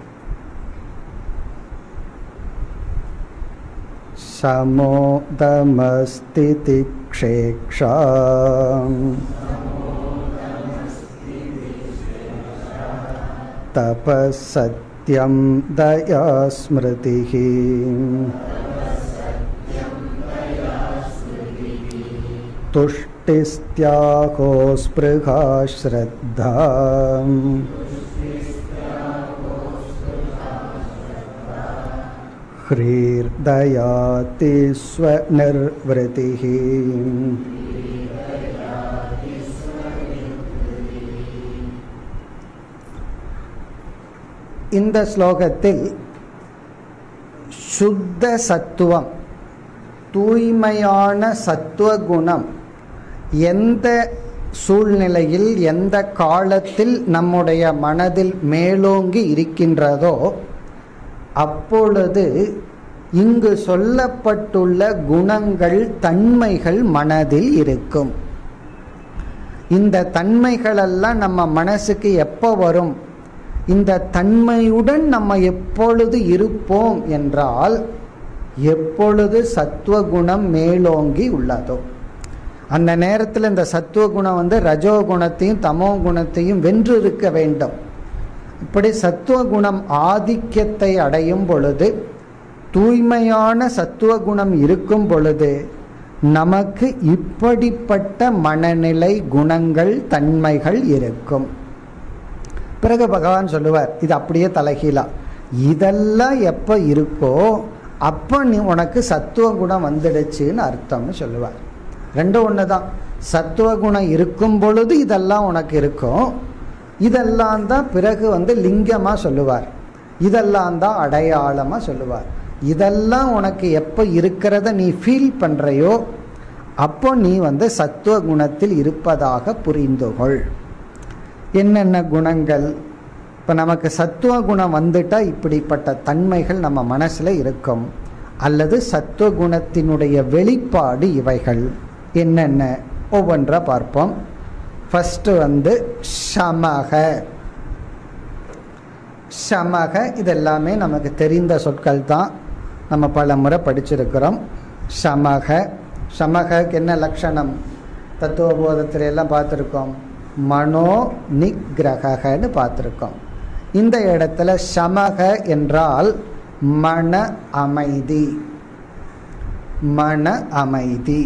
சமோதமஸ்தி திக்ஷேக்ஷாம் தபசத்யம் தயா ஸ்மிருதிஹி துஷ்டிஸ்த்யாகோ ஸ்பிருஹா ஸ்ரத்தா ஹ்ரீர்தயாதி ஸ்வநிர்வ்ருதிஹி. இந்த ஸ்லோகத்தில் சுத்த சத்துவம், தூய்மையான சத்துவ குணம் எந்த சூழ்நிலையில், எந்த காலத்தில் நம்முடைய மனதில் மேலோங்கி இருக்கின்றதோ அப்பொழுது இங்கு சொல்லப்பட்டுள்ள குணங்கள், தன்மைகள் மனதில் இருக்கும். இந்த தன்மைகளெல்லாம் நம்ம மனசுக்கு எப்போ வரும்? இந்த தன்மையுடன் நம்ம எப்பொழுது இருப்போம் என்றால் எப்பொழுது சத்துவகுணம் மேலோங்கி உள்ளதோ அந்த நேரத்தில் இந்த சத்துவகுணம் ரஜோகுணத்தையும் தமோ குணத்தையும் வென்று இருக்க வேண்டும். இப்படி சத்துவகுணம் ஆதிக்கத்தை அடையும் பொழுது, தூய்மையான சத்துவகுணம் இருக்கும் பொழுது நமக்கு இப்படிப்பட்ட மனநிலை, குணங்கள், தன்மைகள் இருக்கும். பிறகு பகவான் சொல்லுவார், இது அப்படியே தலைகீழா, இதெல்லாம் எப்போ இருக்கோ அப்போ நீ உனக்கு சத்துவகுணம் வந்துடுச்சுன்னு அர்த்தம்னு சொல்லுவார். ரெண்டும் ஒன்று தான். சத்துவகுணம் இருக்கும் பொழுது இதெல்லாம் உனக்கு இருக்கும், இதெல்லாம் தான் பிறகு லிங்கமாக சொல்லுவார், இதெல்லாம் தான் அடையாளமாக சொல்லுவார். இதெல்லாம் உனக்கு எப்போ இருக்கிறத நீ ஃபீல் பண்ணுறையோ அப்போ நீ சத்துவ குணத்தில் இருப்பதாக புரிந்துகொள். என்னென்ன குணங்கள்? இப்போ நமக்கு சத்துவ குணம் வந்துட்டால் இப்படிப்பட்ட தன்மைகள் நம்ம மனசில் இருக்கும். அல்லது சத்துவ குணத்தினுடைய வெளிப்பாடு இவைகள் என்னென்ன ஒவ்வொன்றா பார்ப்போம். ஃபஸ்ட்டு ஷமக. ஷமக இதெல்லாமே நமக்கு தெரிந்த சொற்கள் தான், நம்ம பல முறை படிச்சிருக்கிறோம். ஷமக, ஷமகக்கு என்ன லட்சணம்? தத்துவபோதத்தில் எல்லாம் பார்த்துருக்கோம். மனோ நிகிரகன்னு பார்த்துருக்கோம். இந்த இடத்துல ஷமக என்றால் மன அமைதி, மன அமைதி.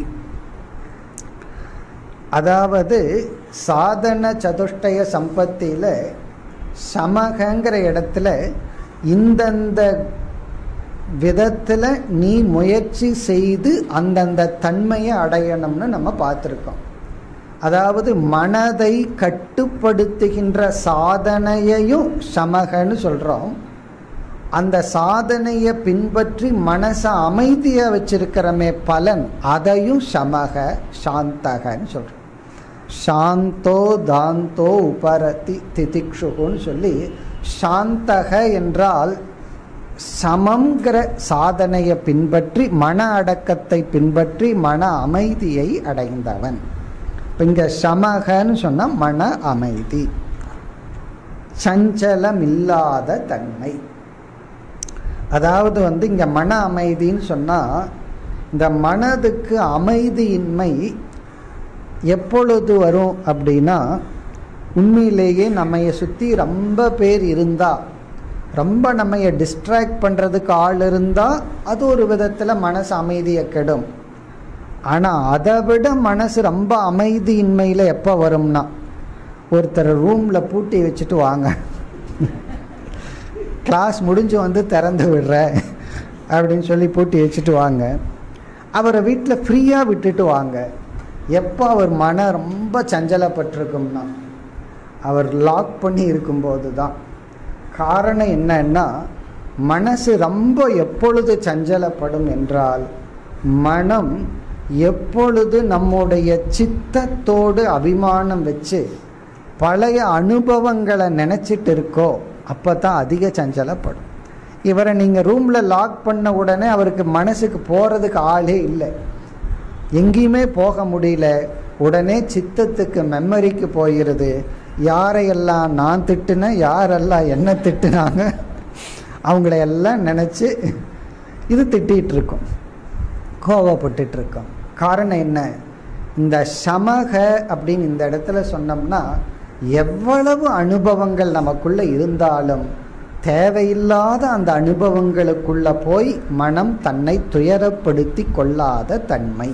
அதாவது சாதன சதுஷ்டய சம்பத்தியில் சமகங்கிற இடத்துல இந்தந்த விதத்தில் நீ முயற்சி செய்து அந்தந்த தன்மையை அடையணும்னு நம்ம பார்த்துருக்கோம். அதாவது மனதை கட்டுப்படுத்துகின்ற சாதனையையும் சமகன்னு சொல்கிறோம், அந்த சாதனையை பின்பற்றி மனசை அமைதியா வச்சிருக்கிறமே பலன், அதையும் சமக சாந்தகன்னு சொல்றோம். சாந்தோ தாந்தோ உபரதி திதிக்ஷுன்னு சொல்லி, சாந்தக என்றால் சமங்கிற சாதனையை பின்பற்றி மன அடக்கத்தை பின்பற்றி மன அமைதியை அடைந்தவன். இங்க சமகன்னு சொன்னா மன அமைதி, சஞ்சலம் இல்லாத தன்மை. அதாவது இங்க மன அமைதின்னு சொன்னா, இந்த மனதுக்கு அமைதியின்மை எப்பொழுது வரும் அப்படின்னா, உண்மையிலேயே நம்மைய சுத்தி ரொம்ப பேர் இருந்தா, ரொம்ப நம்மைய டிஸ்ட்ராக்ட் பண்றதுக்கு ஆள் இருந்தா, அது ஒரு விதத்துல மனசு அமைதியை கெடும். ஆனா அதை விட மனசு ரொம்ப அமைதியின்மையில எப்ப வரும்னா, ஒருத்தர் ரூம்ல பூட்டி வச்சுட்டு வாங்க, கிளாஸ் முடிஞ்சு திறந்து விடுற அப்படின்னு சொல்லி பூட்டி வச்சுட்டு வாங்க, அவரை வீட்டில் ஃப்ரீயா விட்டுட்டு வாங்க. எப்போ அவர் மனம் ரொம்ப சஞ்சலப்பட்டிருக்கும்னா, அவர் லாக் பண்ணி இருக்கும்போது தான். காரணம் என்னன்னா, மனசு ரொம்ப எப்பொழுது சஞ்சலப்படும் என்றால், மனம் எப்பொழுது நம்முடைய சித்தத்தோடு அபிமானம் வச்சு பழைய அனுபவங்களை நினைச்சிட்டு இருக்கோ அப்பதான் அதிக சஞ்சலப்படும். இவரை நீங்க ரூம்ல லாக் பண்ண உடனே அவருக்கு மனசுக்கு போறதுக்கு ஆளே இல்லை, எங்கேயுமே போக முடியல. உடனே சித்தத்துக்கு மெமரிக்கு போயிருது. யாரையெல்லாம் நான் திட்டுனேன், யாரெல்லாம் என்ன திட்டுனாங்க, அவங்களையெல்லாம் நினைச்சு இது திட்டிட்டு இருக்கோம், கோவப்பட்டு இருக்கோம். காரணம் என்ன? இந்த சமக அப்படின்னு இந்த இடத்துல சொன்னோம்னா, எவ்வளவு அனுபவங்கள் நமக்குள்ள இருந்தாலும் தேவையில்லாத அந்த அனுபவங்களுக்குள்ள போய் மனம் தன்னை துயரப்படுத்தி கொள்ளாத தன்மை.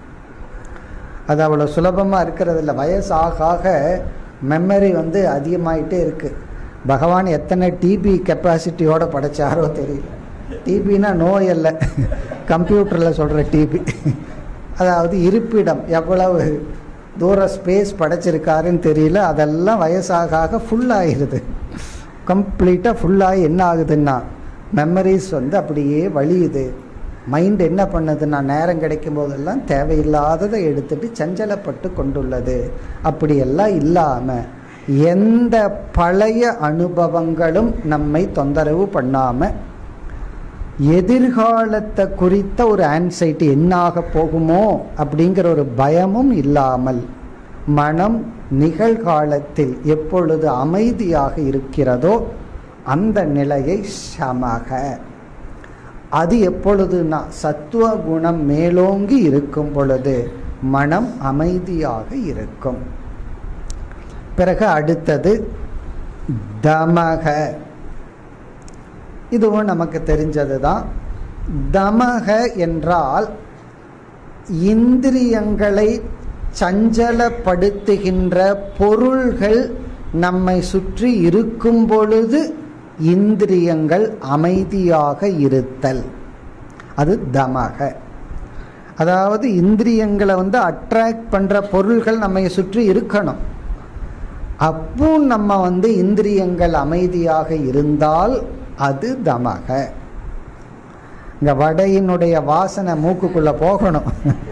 அது அவ்வளவு சுலபமா இருக்கிறது இல்லை. வயசாக மெமரி அதிகமாயிட்டே இருக்கு. பகவான் எத்தனை டிபி கெப்பாசிட்டியோட படைச்சாரோ தெரியல. டிபினா நோய் அல்ல, கம்ப்யூட்டர்ல சொல்ற டிபி. அதாவது இருப்பிடம் எவ்வளவு தூர ஸ்பேஸ் படைச்சிருக்காருன்னு தெரியல. அதெல்லாம் வயசாக ஃபுல் ஆகிடுது, கம்ப்ளீட்டா ஃபுல்லாகி என்ன ஆகுதுன்னா மெமரிஸ் அப்படியே வலியுது. மைண்ட் என்ன பண்ணுதுன்னா, நேரம் கிடைக்கும் போதெல்லாம் தேவையில்லாததை எடுத்துட்டு சஞ்சலப்பட்டு கொண்டுள்ளது. அப்படியெல்லாம் இல்லாம எந்த பழைய அனுபவங்களும் நம்மை தொந்தரவு பண்ணாம, எதிர்காலத்தை குறித்த ஒரு ஆன்சைட்டி, என்னாக போகுமோ அப்படிங்கிற ஒரு பயமும் இல்லாமல் மனம் நிகழ்காலத்தில் எப்பொழுது அமைதியாக இருக்கிறதோ அந்த நிலையை சமக. அது எப்பொழுதுனா சத்துவ குணம் மேலோங்கி இருக்கும் பொழுது மனம் அமைதியாக இருக்கும். பிறகு அடுத்தது தமக. இதுவும் நமக்கு தெரிஞ்சதுதான். தமக என்றால் இந்திரியங்களை சஞ்சலப்படுத்துகின்ற பொருள்கள் நம்மை சுற்றி இருக்கும் பொழுது இந்திரியங்கள் அமைதியாக இருத்தல், அது தமக. அதாவது இந்திரியங்களை அட்ராக்ட் பண்ற பொருள்கள் நம்மை சுற்றி இருக்கணும். அப்போ நம்ம இந்திரியங்கள் அமைதியாக இருந்தால் அது தமக. இந்த வடையினுடைய வாசனை மூக்குக்குள்ள போகணும்,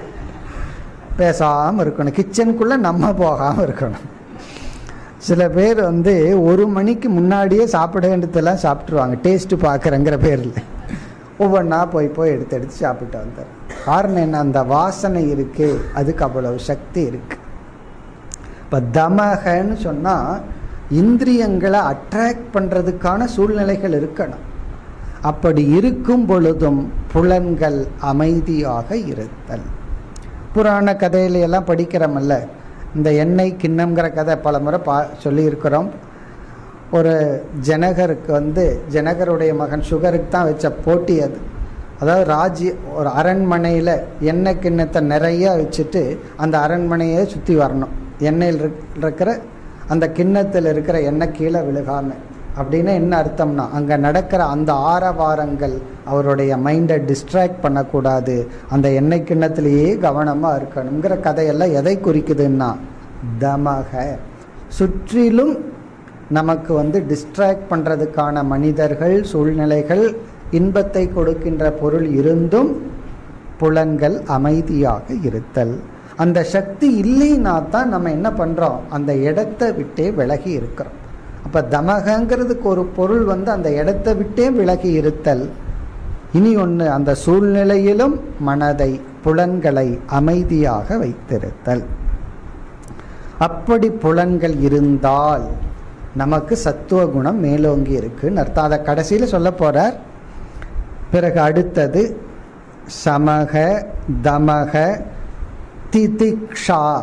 பேசாம இருக்கணும். கிச்சனுக்குள்ள நம்ம போகாம இருக்கணும். சில பேர் 1 மணிக்கு முன்னாடியே சாப்பிட வேண்டியதெல்லாம் சாப்பிட்டுருவாங்க, டேஸ்ட் பார்க்குறங்கிற பேரில். ஒவ்வொன்றா போய் எடுத்து சாப்பிட்டு வந்தார். காரணம் என்ன? அந்த வாசனை இருக்கு, அதுக்கு அவ்வளவு சக்தி இருக்கு. இப்போ தமகன்னு சொன்னால் இந்திரியங்களை அட்ராக்ட் பண்ணுறதுக்கான சூழ்நிலைகள் இருக்கணும். அப்படி இருக்கும் பொழுதும் புலன்கள் அமைதியாக இருத்தல். புராண கதையிலையெல்லாம் படிக்கிறோமல்ல, இந்த எண்ணெய் கிண்ணம்ங்கிற கதை பல முறை சொல்லியிருக்கிறோம். ஒரு ஜனகருக்கு ஜனகருடைய மகன் சுகருக்கு தான் வச்ச போட்டி அது. அதாவது ஒரு அரண்மனையில் எண்ணெய் கிண்ணத்தை நிறைய வச்சுட்டு அந்த அரண்மனையை சுற்றி வரணும். எண்ணெயில் இருக்கிற அந்த கிண்ணத்தில் இருக்கிற எண்ணெய் கீழே விழுகாம. அப்படின்னா என்ன அர்த்தம்னா, அங்கே நடக்கிற அந்த ஆரவாரங்கள் அவருடைய மைண்டை டிஸ்ட்ராக்ட் பண்ணக்கூடாது, அந்த எண்ணெய் கிண்ணத்திலேயே கவனமாக இருக்கணுங்கிற கதையெல்லாம் எதை குறிக்குதுன்னா தமக. சுற்றிலும் நமக்கு டிஸ்ட்ராக்ட் பண்றதுக்கான மனிதர்கள், சூழ்நிலைகள், இன்பத்தை கொடுக்கின்ற பொருள் இருந்தும் புலன்கள் அமைதியாக இருத்தல். அந்த சக்தி இல்லைன்னா தான் நம்ம என்ன பண்றோம், அந்த இடத்தை விட்டே விலகி இருக்கிறோம். அப்ப தமகங்கிறதுக்கு ஒரு பொருள் அந்த இடத்தை விட்டே விலகி இருத்தல். இனி ஒன்று, அந்த சூழ்நிலையிலும் மனதை, புலன்களை அமைதியாக வைத்திருத்தல். அப்படி புலன்கள் இருந்தால் நமக்கு சத்துவ குணம் மேலோங்கி இருக்குன்னு அர்த்தம். அதை கடைசியில சொல்ல போறார். பிறகு அடுத்தது சமக, தமக, திதிக்ஷா.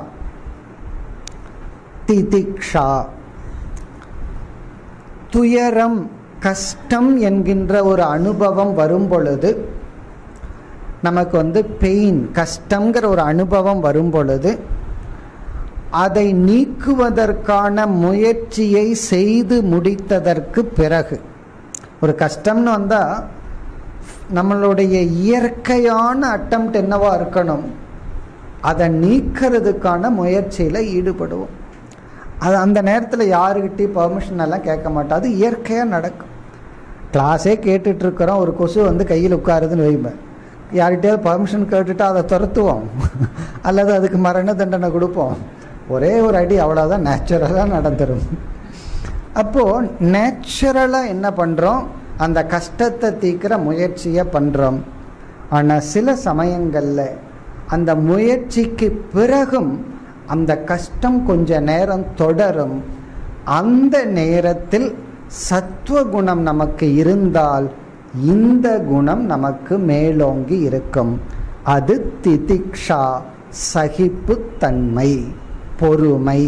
திதிக்ஷா துயரம், கஷ்டம் என்கின்ற ஒரு அனுபவம் வரும் பொழுது, நமக்கு பெயின், கஷ்டங்கிற ஒரு அனுபவம் வரும் பொழுது அதை நீக்குவதற்கான முயற்சியை செய்து முடித்ததற்கு பிறகு, ஒரு கஷ்டம்னு வந்தா நம்மளுடைய இயற்கையான அட்டெம்ப்ட் என்னவா இருக்கணும், அதை நீக்கிறதுக்கான முயற்சியில ஈடுபடுவோம். அது அந்த நேரத்தில் யாருக்கிட்டையும் பர்மிஷன் எல்லாம் கேட்க மாட்டோம், அது இயற்கையாக நடக்கும். கிளாஸே கேட்டுட்டு இருக்கிறோம், ஒரு கொசு கையில் உட்காருதுன்னு வைப்பேன், யார்கிட்டயாவது பர்மிஷன் கேட்டுட்டு அதை துரத்துவோம் அல்லது அதுக்கு மரண தண்டனை கொடுப்போம். ஒரே ஒரு அடி, அவ்வளோதான், நேச்சுரலாக நடந்துடும். அப்போது நேச்சுரலாக என்ன பண்ணுறோம், அந்த கஷ்டத்தை தீர்க்கிற முயற்சியை பண்ணுறோம். ஆனால் சில சமயங்களில் அந்த முயற்சிக்கு பிறகும் அந்த கஷ்டம் கொஞ்ச நேரம் தொடரும். அந்த நேரத்தில் சத்துவ குணம் நமக்கு இருந்தால் இந்த குணம் நமக்கு மேலோங்கி இருக்கும். அது திதிக்ஷா, சகிப்புத்தன்மை, பொறுமை.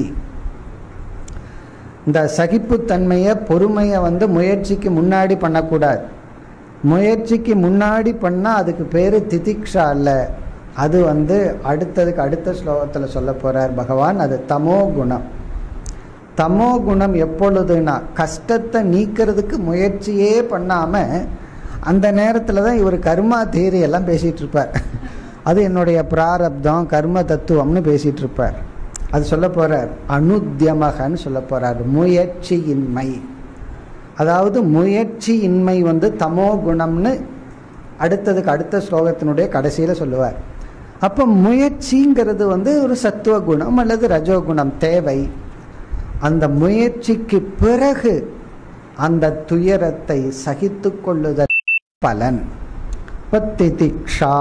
இந்த சகிப்புத்தன்மையை, பொறுமையை முயற்சிக்கு முன்னாடி பண்ணக்கூடாது. முயற்சிக்கு முன்னாடி பண்ணால் அதுக்கு பேர் திதிக்ஷா அல்ல. அது அடுத்ததுக்கு அடுத்த ஸ்லோகத்தில் சொல்ல போறார் பகவான். அது தமோ குணம். தமோ குணம் எப்பொழுதுனா, கஷ்டத்தை நீக்கிறதுக்கு முயற்சியே பண்ணாம அந்த நேரத்தில் தான் இவர் கர்மா தியரி எல்லாம் பேசிட்டு இருப்பார். அது என்னுடைய பிராரப்தம், கர்ம தத்துவம்னு பேசிட்டு இருப்பார். அது சொல்ல போறார் அனுத்யமகன்னு சொல்ல போறார், முயற்சியின்மை. அதாவது முயற்சியின்மை தமோ குணம்னு அடுத்ததுக்கு அடுத்த ஸ்லோகத்தினுடைய கடைசியில சொல்லுவார். அப்ப முயற்சிங்கிறது ஒரு சத்துவ குணம் அல்லது ரஜோகுணம் தேவை. அந்த முயற்சிக்கு பிறகு அந்த துயரத்தை சகித்து கொள்ளுதல் பலன். திதிக்ஷா.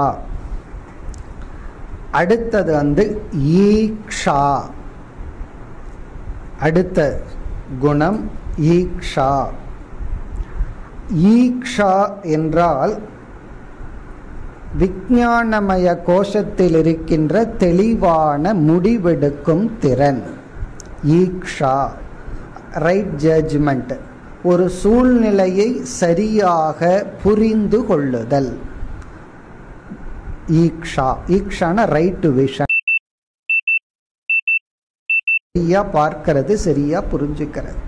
அடுத்தது ஈக்ஷா. அடுத்த குணம் ஈக்ஷா. ஈக்ஷா என்றால் விஞ்ஞானமய கோஷத்தில் இருக்கின்ற தெளிவான முடிவெடுக்கும் திறன். ஈக்ஷா, ரைட் ஜட்ஜ்மெண்ட், ஒரு சூழ்நிலையை சரியாக புரிந்து கொள்ளுதல். ஈக்ஷா, ஈக்ஷான ரைட் விஷன், சரியா பார்க்கிறது, சரியா புரிஞ்சுக்கிறது.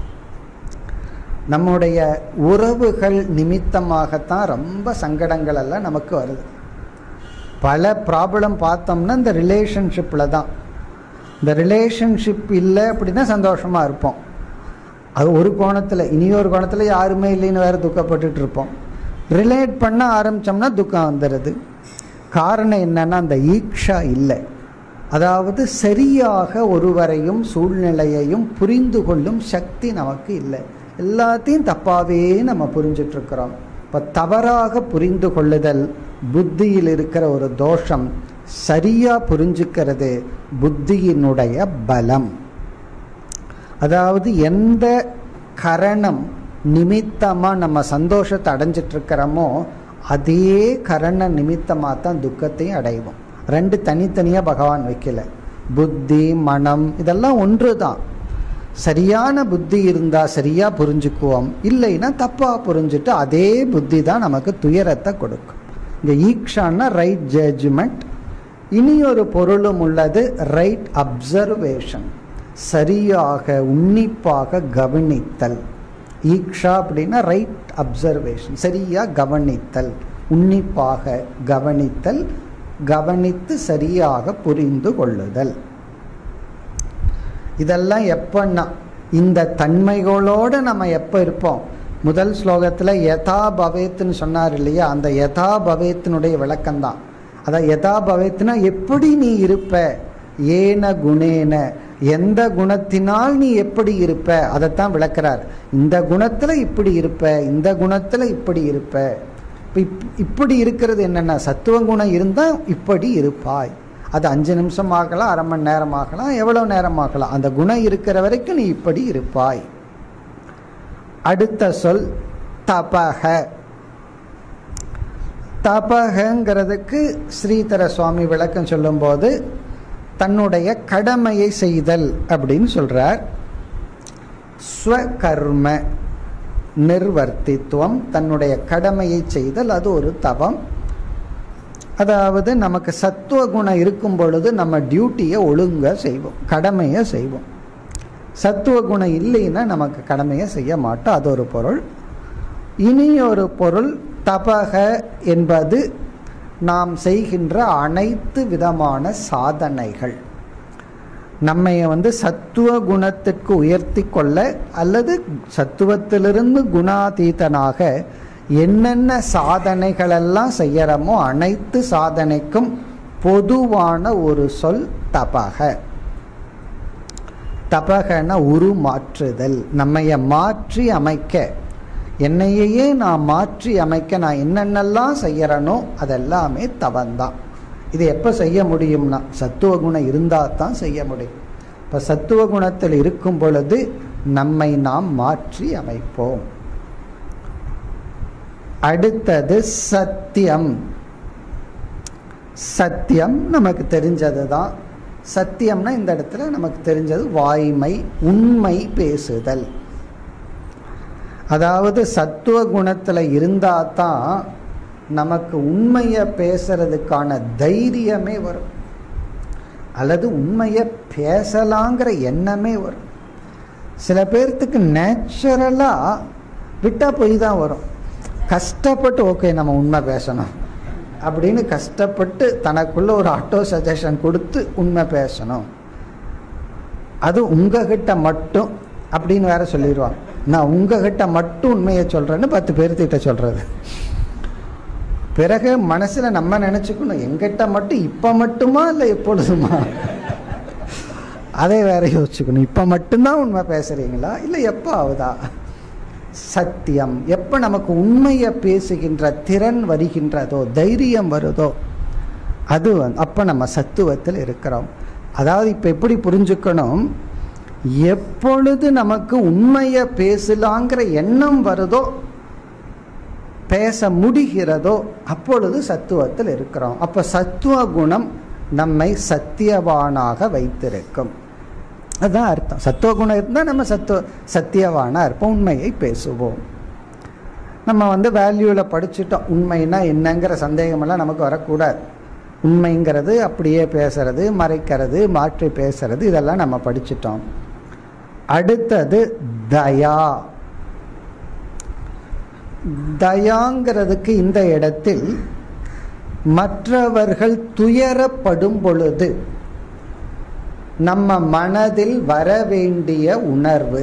நம்முடைய உறவுகள் நிமித்தமாகத்தான் ரொம்ப சங்கடங்கள் எல்லாம் நமக்கு வருது. பல ப்ராப்ளம் பார்த்தோம்னா இந்த ரிலேஷன்ஷிப்பில் தான். இந்த ரிலேஷன்ஷிப் இல்லை அப்படின்னா சந்தோஷமாக இருப்போம், அது ஒரு கோணத்தில். இனியொரு கோணத்தில் யாருமே இல்லைன்னு வேறு துக்கப்பட்டுட்டு இருப்போம். ரிலேட் பண்ண ஆரம்பித்தோம்னா துக்கம் வந்துடுது. காரணம் என்னன்னா அந்த ஈக்ஷா இல்லை. அதாவது சரியாக ஒருவரையும் சூழ்நிலையையும் புரிந்து கொள்ளும் சக்தி நமக்கு இல்லை. எல்லாத்தையும் தப்பாவே நம்ம புரிஞ்சிட்டு இருக்கிறோம். இப்போ தவறாக புரிந்து கொள்ளுதல் புத்தியில் இருக்கிற ஒரு தோஷம். சரியா புரிஞ்சுக்கிறது புத்தியினுடைய பலம். அதாவது எந்த கரணம் நிமித்தமா நம்ம சந்தோஷத்தை அடைஞ்சிட்டு இருக்கிறோமோ அதே கரண நிமித்தமாக தான் துக்கத்தையும் அடைவோம். ரெண்டு தனித்தனியா பகவான் வைக்கல. புத்தி மனம் இதெல்லாம் ஒன்று தான். சரியான புத்தி இருந்தா சரியா புரிஞ்சுக்குவோம், இல்லைன்னா தப்பா புரிஞ்சுட்டு அதே புத்தி தான் நமக்கு துயரத்தை கொடுக்கும். இந்த ஈக்ஷான்னா ரைட் ஜட்ஜ்மெண்ட். இனி ஒரு பொருளும் உள்ளது, ரைட் அப்சர்வேஷன், சரியாக உன்னிப்பாக கவனித்தல். ஈக்ஷா அப்படின்னா ரைட் அப்சர்வேஷன், சரியா கவனித்தல், உன்னிப்பாக கவனித்தல், கவனித்து சரியாக புரிந்து கொள்ளுதல். இதெல்லாம் எப்பன்னா இந்த தன்மைகளோடு நம்ம எப்போ இருப்போம்? முதல் ஸ்லோகத்தில் யதா பவேத்னு சொன்னார் இல்லையா, அந்த யதா பவேத்தினுடைய விளக்கம்தான். அதான் யதா பவேத்னா எப்படி நீ இருப்ப, ஏன குணேன, எந்த குணத்தினால் நீ எப்படி இருப்ப அதைத்தான் விளக்குறார். இந்த குணத்துல இப்படி இருப்ப, இந்த குணத்துல இப்படி இருப்ப. இப்படி இருக்கிறது என்னன்னா, சத்துவ குணம் இருந்தா இப்படி இருப்பாய். அது 5 நிமிஷம் ஆகலாம், அரை மணி நேரம் ஆகலாம், எவ்வளவு நேரம் ஆகலாம். அந்த குணம் இருக்கிற வரைக்கும் நீ இப்படி இருப்பாய். அடுத்த சொல் தபக. தபகங்கிறதுக்கு ஸ்ரீதர சுவாமி விளக்கம் சொல்லும் போது தன்னுடைய கடமையை செய்தல் அப்படின்னு சொல்றார். ஸ்வகர்ம நிர்வர்த்தித்துவம், தன்னுடைய கடமையை செய்தல், அது ஒரு தவம். அதாவது நமக்கு சத்துவ குணம் இருக்கும் பொழுது நம்ம டியூட்டியை ஒழுங்கா செய்வோம், கடமையை செய்வோம். சத்துவ குணம் இல்லைன்னா நமக்கு கடமையை செய்ய மாட்டோம், அது ஒரு பொருள். இனி ஒரு பொருள், தபக என்பது நாம் செய்கின்ற அனைத்து விதமான சாதனைகள். நம்மை சத்துவ குணத்திற்கு உயர்த்தி கொள்ள அல்லது சத்துவத்திலிருந்து குணாதீதனாக என்னென்ன சாதனைகள் எல்லாம் செய்யறோமோ அனைத்து சாதனைக்கும் பொதுவான ஒரு சொல் தபக. தபகன உருமாற்றுதல், நம்மைய மாற்றி அமைக்க, என்னையே நான் மாற்றி அமைக்க நான் என்னென்னலாம் செய்யறனோ அதெல்லாமே தவந்தான். இது எப்போ செய்ய முடியும்னா சத்துவ குணம் இருந்தால் தான் செய்ய முடியும். இப்போ சத்துவ குணத்தில் இருக்கும் பொழுது நம்மை நாம் மாற்றி அமைப்போம். அடுத்தது சத்தியம். சத்தியம் நமக்கு தெரிஞ்சது தான். சத்தியம்னா இந்த இடத்துல நமக்கு தெரிஞ்சது வாய்மை, உண்மை பேசுதல். அதாவது சத்துவ குணத்தில் இருந்தால் தான் நமக்கு உண்மையை பேசுறதுக்கான தைரியமே வரும், அல்லது உண்மையை பேசலாங்கிற எண்ணமே வரும். சில பேர்த்துக்கு நேச்சுரலா விட்டா போய் தான் வரும். கஷ்டப்பட்டு ஓகே நம்ம உண்மை பேசணும் அப்படின்னு கஷ்டப்பட்டு தனக்குள்ள ஒரு ஆட்டோ சஜஷன் கொடுத்து உண்மை பேசணும், அது உங்ககிட்ட மட்டும் அப்படின்னு வேற சொல்லிடுவாங்க. நான் உங்ககிட்ட மட்டும் உண்மையை சொல்றேன்னு 10 பேர்த்திட்ட சொல்றது. பிறகு மனசுல நம்ம நினைச்சுக்கணும், எங்கிட்ட மட்டும் இப்ப மட்டுமா இல்லை எப்பொழுதுமா, அதை வேற யோசிச்சுக்கணும். இப்ப மட்டும்தான் உண்மை பேசுறீங்களா இல்லை எப்போ ஆகுதா? சத்தியம், எப்ப நமக்கு உண்மையை பேசுகின்ற திறன் வருகின்றதோ, தைரியம் வருதோ, அது அப்ப நம்ம சத்துவத்தில் இருக்கிறோம். அதாவது இப்ப எப்படி புரிஞ்சுக்கணும், எப்பொழுது நமக்கு உண்மையை பேசலாங்கிற எண்ணம் வருதோ, பேச முடிகிறதோ, அப்பொழுது சத்துவத்தில் இருக்கிறோம். அப்ப சத்துவ குணம் நம்மை சத்தியவானாக வைத்திருக்கும். அதுதான் அர்த்தம். சத்துவ குணம் இருந்தால் நம்ம சத்தியவானா இருப்போம், உண்மையை பேசுவோம். நம்ம வேல்யூவில் படிச்சுட்டோம், உண்மைன்னா என்னங்கிற சந்தேகமெல்லாம் நமக்கு வரக்கூடாது. உண்மைங்கிறது அப்படியே பேசுறது, மறைக்கிறது, மாற்றி பேசுறது, இதெல்லாம் நம்ம படிச்சுட்டோம். அடுத்தது தயா. தயாங்கிறதுக்கு இந்த இடத்தில் மற்றவர்கள் துயரப்படும் பொழுது நம்ம மனதில் வர வேண்டிய உணர்வு.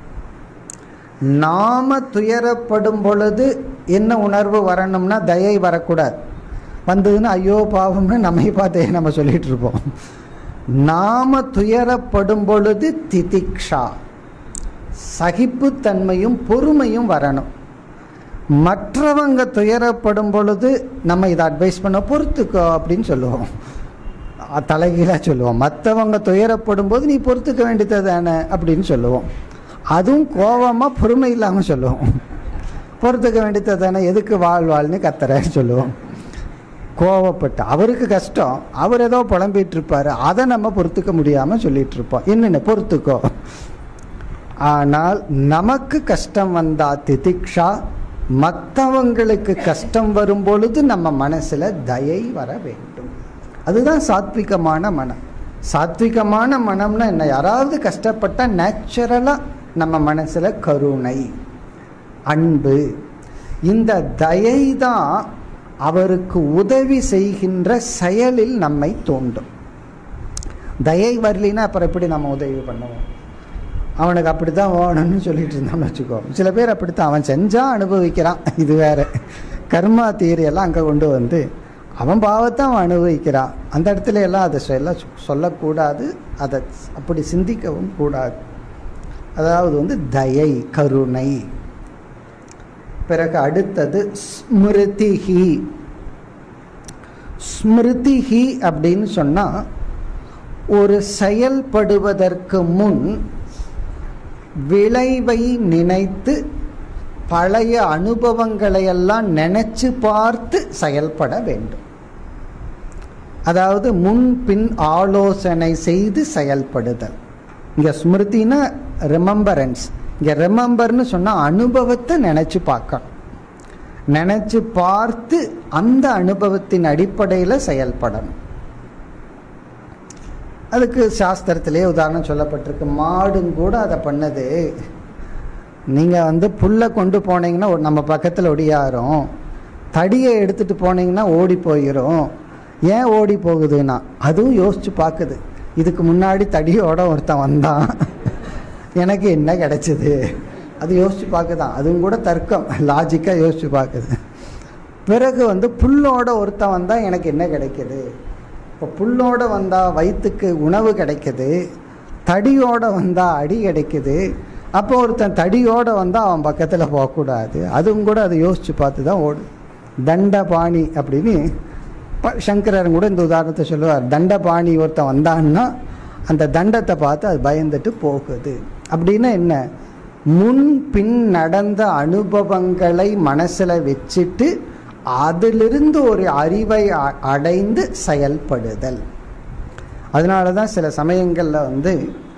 நாம துயரப்படும் பொழுது என்ன உணர்வு வரணும்னா தயை வரக்கூடாது. வந்ததுன்னா ஐயோ பாவம்னு நம்மை பார்த்தே நம்ம சொல்லிட்டு இருப்போம். நாம துயரப்படும் பொழுது திதிக்ஷா, சகிப்புத்தன்மையும் பொறுமையும் வரணும். மற்றவங்க துயரப்படும் பொழுது நம்ம இதை அட்வைஸ் பண்ண, பொறுத்துக்கோ அப்படின்னு சொல்லுவோம், தலைகீழா சொல்லுவோம். மற்றவங்க துயரப்படும் போது நீ பொறுத்துக்க வேண்டியது தானே அப்படின்னு சொல்லுவோம். அதுவும் கோபமா பொறுமை இல்லாமல் சொல்லுவோம். பொறுத்துக்க வேண்டியது தானே, எதுக்கு வாழ்வாள்னு கத்துறேன்னு சொல்லுவோம். கோவப்பட்டு அவருக்கு கஷ்டம், அவர் ஏதோ புலம்பிட்டு இருப்பாரு, அதை நம்ம பொறுத்துக்க முடியாம சொல்லிட்டு இருப்போம், என்னென்ன பொறுத்துக்கோ. ஆனால் நமக்கு கஷ்டம் வந்தா திதிக்ஷா, மற்றவங்களுக்கு கஷ்டம் வரும் பொழுது நம்ம மனசுல தயை வர வேண்டும். அதுதான் சாத்விகமான மனம். சாத்விகமான மனம்னா என்ன? யாராவது கஷ்டப்பட்டா நேச்சுரலா நம்ம மனசுல கருணை, அன்பு, இந்த தயை தான் அவருக்கு உதவி செய்கின்ற செயலில் நம்மை தோண்டும். தயை வரலினா அப்புறம் எப்படி நம்ம உதவி பண்ணுவோம்? அவனுக்கு அப்படித்தான் வேணும்னு சொல்லிட்டு இருந்தோம்னு வச்சுக்கோ. சில பேர் அப்படித்தான், அவன் செஞ்சா அனுபவிக்கிறான், இது வேற. கர்மா தியரியெல்லாம் அங்கே கொண்டு வந்து அவன் பாவத்தை அவன் அனுபவிக்கிறான். அந்த இடத்துல எல்லாம் அதை சொல்லக்கூடாது, அதை அப்படி சிந்திக்கவும் கூடாது. அதாவது வந்து தயை, கருணை. பிறகு அடுத்தது ஸ்மிருதிஹி. ஸ்மிருதிஹி அப்படின்னு சொன்னா, ஒரு செயல்படுவதற்கு முன் விளைவை நினைத்து பழைய அனுபவங்களை எல்லாம் நினைச்சு பார்த்து செயல்பட வேண்டும். அதாவது முன் பின் ஆலோசனை செய்து செயல்படுதல். இங்க ஸ்மிருதினா ரிமெம்பரன்ஸ். இங்க ரிமெம்பர்னு சொன்னா அனுபவத்தை நினைச்சு பார்க்கணும். நினைச்சு பார்த்து அந்த அனுபவத்தின் அடிப்படையில் செயல்படணும். அதுக்கு சாஸ்திரத்திலே உதாரணம் சொல்லப்பட்டிருக்கு. மாடும் கூட அதை பண்ணது. நீங்கள் வந்து புல்லை கொண்டு போனீங்கன்னா நம்ம பக்கத்தில் ஒடியாரும், தடியை எடுத்துகிட்டு போனீங்கன்னா ஓடி போயிடும். ஏன் ஓடி போகுதுன்னா அதுவும் யோசிச்சு பார்க்குது. இதுக்கு முன்னாடி தடியோட ஒருத்தன் வந்தான், எனக்கு என்ன கிடைச்சிது, அது யோசிச்சு பார்க்குதான். அதுவும் கூட தர்க்கம், லாஜிக்காக யோசிச்சு பார்க்குது. பிறகு வந்து புல்லோட ஒருத்தன் வந்தால் எனக்கு என்ன கிடைக்கிது. இப்போ புல்லோட வந்தால் வயிற்றுக்கு உணவு கிடைக்குது, தடியோட வந்தால் அடி கிடைக்குது. அப்போ ஒருத்தன் தடியோடு வந்தால் அவன் பக்கத்தில் போகக்கூடாது. அதுவும் கூட அதை யோசித்து பார்த்து தான் ஓடும். தண்டபாணி அப்படின்னு சங்கரன் கூட இந்த உதாரணத்தை சொல்லுவார். தண்டபாணி ஒருத்தன் வந்தான்னா அந்த தண்டத்தை பார்த்து அது பயந்துட்டு போகுது. அப்படின்னா என்ன, முன் பின் நடந்த அனுபவங்களை மனசில் வச்சுட்டு அதிலிருந்து ஒரு அறிவை அடைந்து செயல்படுதல். அதனால தான் சில சமயங்களில் வந்து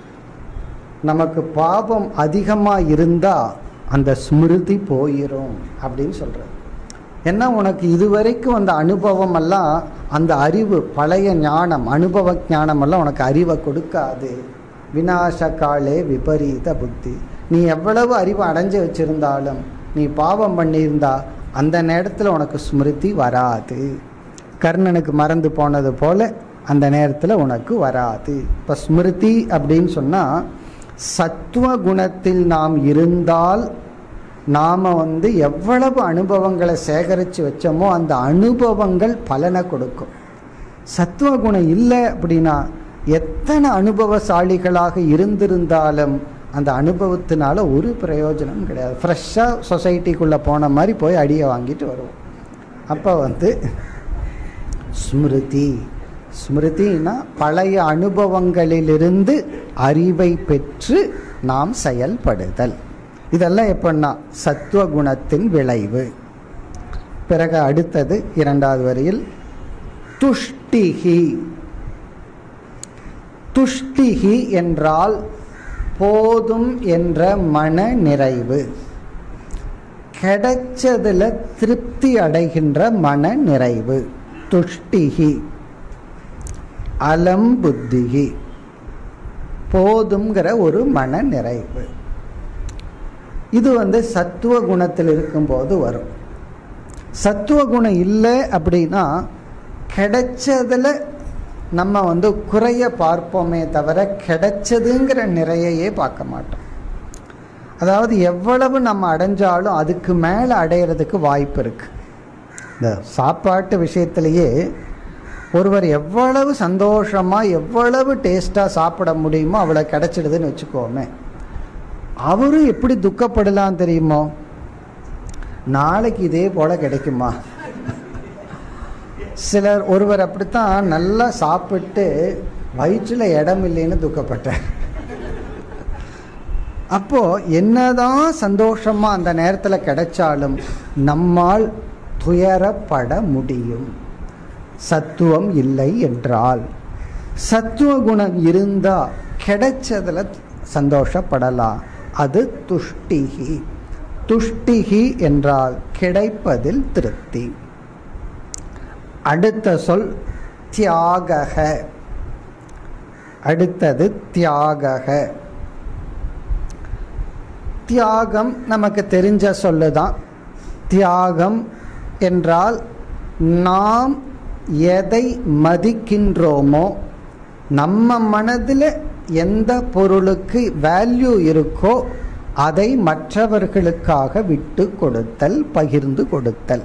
நமக்கு பாவம் அதிகமாக இருந்தால் அந்த ஸ்மிருதி போயிடும் அப்படின்னு சொல்கிறது. ஏன்னா உனக்கு இதுவரைக்கும் அந்த அனுபவம் எல்லாம், அந்த அறிவு, பழைய ஞானம், அனுபவ ஞானம் எல்லாம் உனக்கு அறிவை கொடுக்காது. விநாச காலே விபரீத புத்தி. நீ எவ்வளவு அறிவு அடைஞ்சு வச்சிருந்தாலும் நீ பாவம் பண்ணியிருந்தா அந்த நேரத்தில் உனக்கு ஸ்மிருதி வராது. கர்ணனுக்கு மறந்து போனது போல அந்த நேரத்தில் உனக்கு வராது. இப்போ ஸ்மிருதி அப்படின்னு சொன்னால், சத்துவ குணத்தில் நாம் இருந்தால் நாம் வந்து எவ்வளவு அனுபவங்களை சேகரித்து வச்சோமோ அந்த அனுபவங்கள் பலனை கொடுக்கும். சத்துவ குணம் இல்லை அப்படின்னா எத்தனை அனுபவசாலிகளாக இருந்திருந்தாலும் அந்த அனுபவத்தினால ஒரு பிரயோஜனம் கிடையாது. ஃப்ரெஷ்ஷாக சொசைட்டிக்குள்ளே போன மாதிரி போய் அடியை வாங்கிட்டு வருவோம். அப்போ வந்து ஸ்மிருதி, ஸ்மிருதினா பழைய அனுபவங்களிலிருந்து அறிவை பெற்று நாம் செயல்படுதல். இதெல்லாம் எப்படின்னா சத்துவ குணத்தின் விளைவு. பிறகு அடுத்தது இரண்டாவது வரியில் துஷ்டிகி. துஷ்டிகி என்றால் போதும் என்ற மன நிறைவு, கிடைச்சதுல திருப்தி அடைகின்ற மன நிறைவு. துஷ்டிகி. அலம் புத்திகி, போதுங்கிற ஒரு மன நிறைவு. இது வந்து சத்துவ குணத்தில் இருக்கும்போது வரும். சத்துவ குணம் இல்லை அப்படின்னா கிடைச்சதுல நம்ம வந்து குறைய பார்ப்போமே தவிர கிடைச்சதுங்கிற நிறையையே பார்க்க மாட்டோம். அதாவது எவ்வளவு நம்ம அடைஞ்சாலும் அதுக்கு மேலே அடையிறதுக்கு வாய்ப்பு இருக்கு. இந்த சாப்பாட்டு விஷயத்திலேயே ஒருவர் எவ்வளவு சந்தோஷமா எவ்வளவு டேஸ்டா சாப்பிட முடியுமோ அவ்வளோ கிடைச்சிடுதுன்னு வச்சுக்கோமே, அவரும் எப்படி துக்கப்படலாம் தெரியுமோ, நாளைக்கு இதே போல கிடைக்குமா. சிலர் ஒருவர் அப்படித்தான் நல்லா சாப்பிட்டு வயிற்றுல இடம் இல்லைன்னு துக்கப்பட்டார். அப்போ என்னதான் சந்தோஷமா அந்த நேரத்தில் கிடைச்சாலும் நம்மால் துயரப்பட முடியும். சத்துவம் இல்லை என்றால். சத்துவ குணம் இருந்தா கிடைச்சதுல சந்தோஷப்படலாம். அது துஷ்டிகி. துஷ்டிகி என்றால் கிடைப்பதில் திருப்தி. அடுத்த சொல் தியாகக. அடுத்தது தியாகக. தியாகம் நமக்கு தெரிஞ்ச சொல்லுதான். தியாகம் என்றால் நாம் எதை மதிக்கின்றோமோ, நம்ம மனதில் எந்த பொருளுக்கு வேல்யூ இருக்கோ அதை மற்றவர்களுக்காக விட்டு கொடுத்தல், பகிர்ந்து கொடுத்தல்.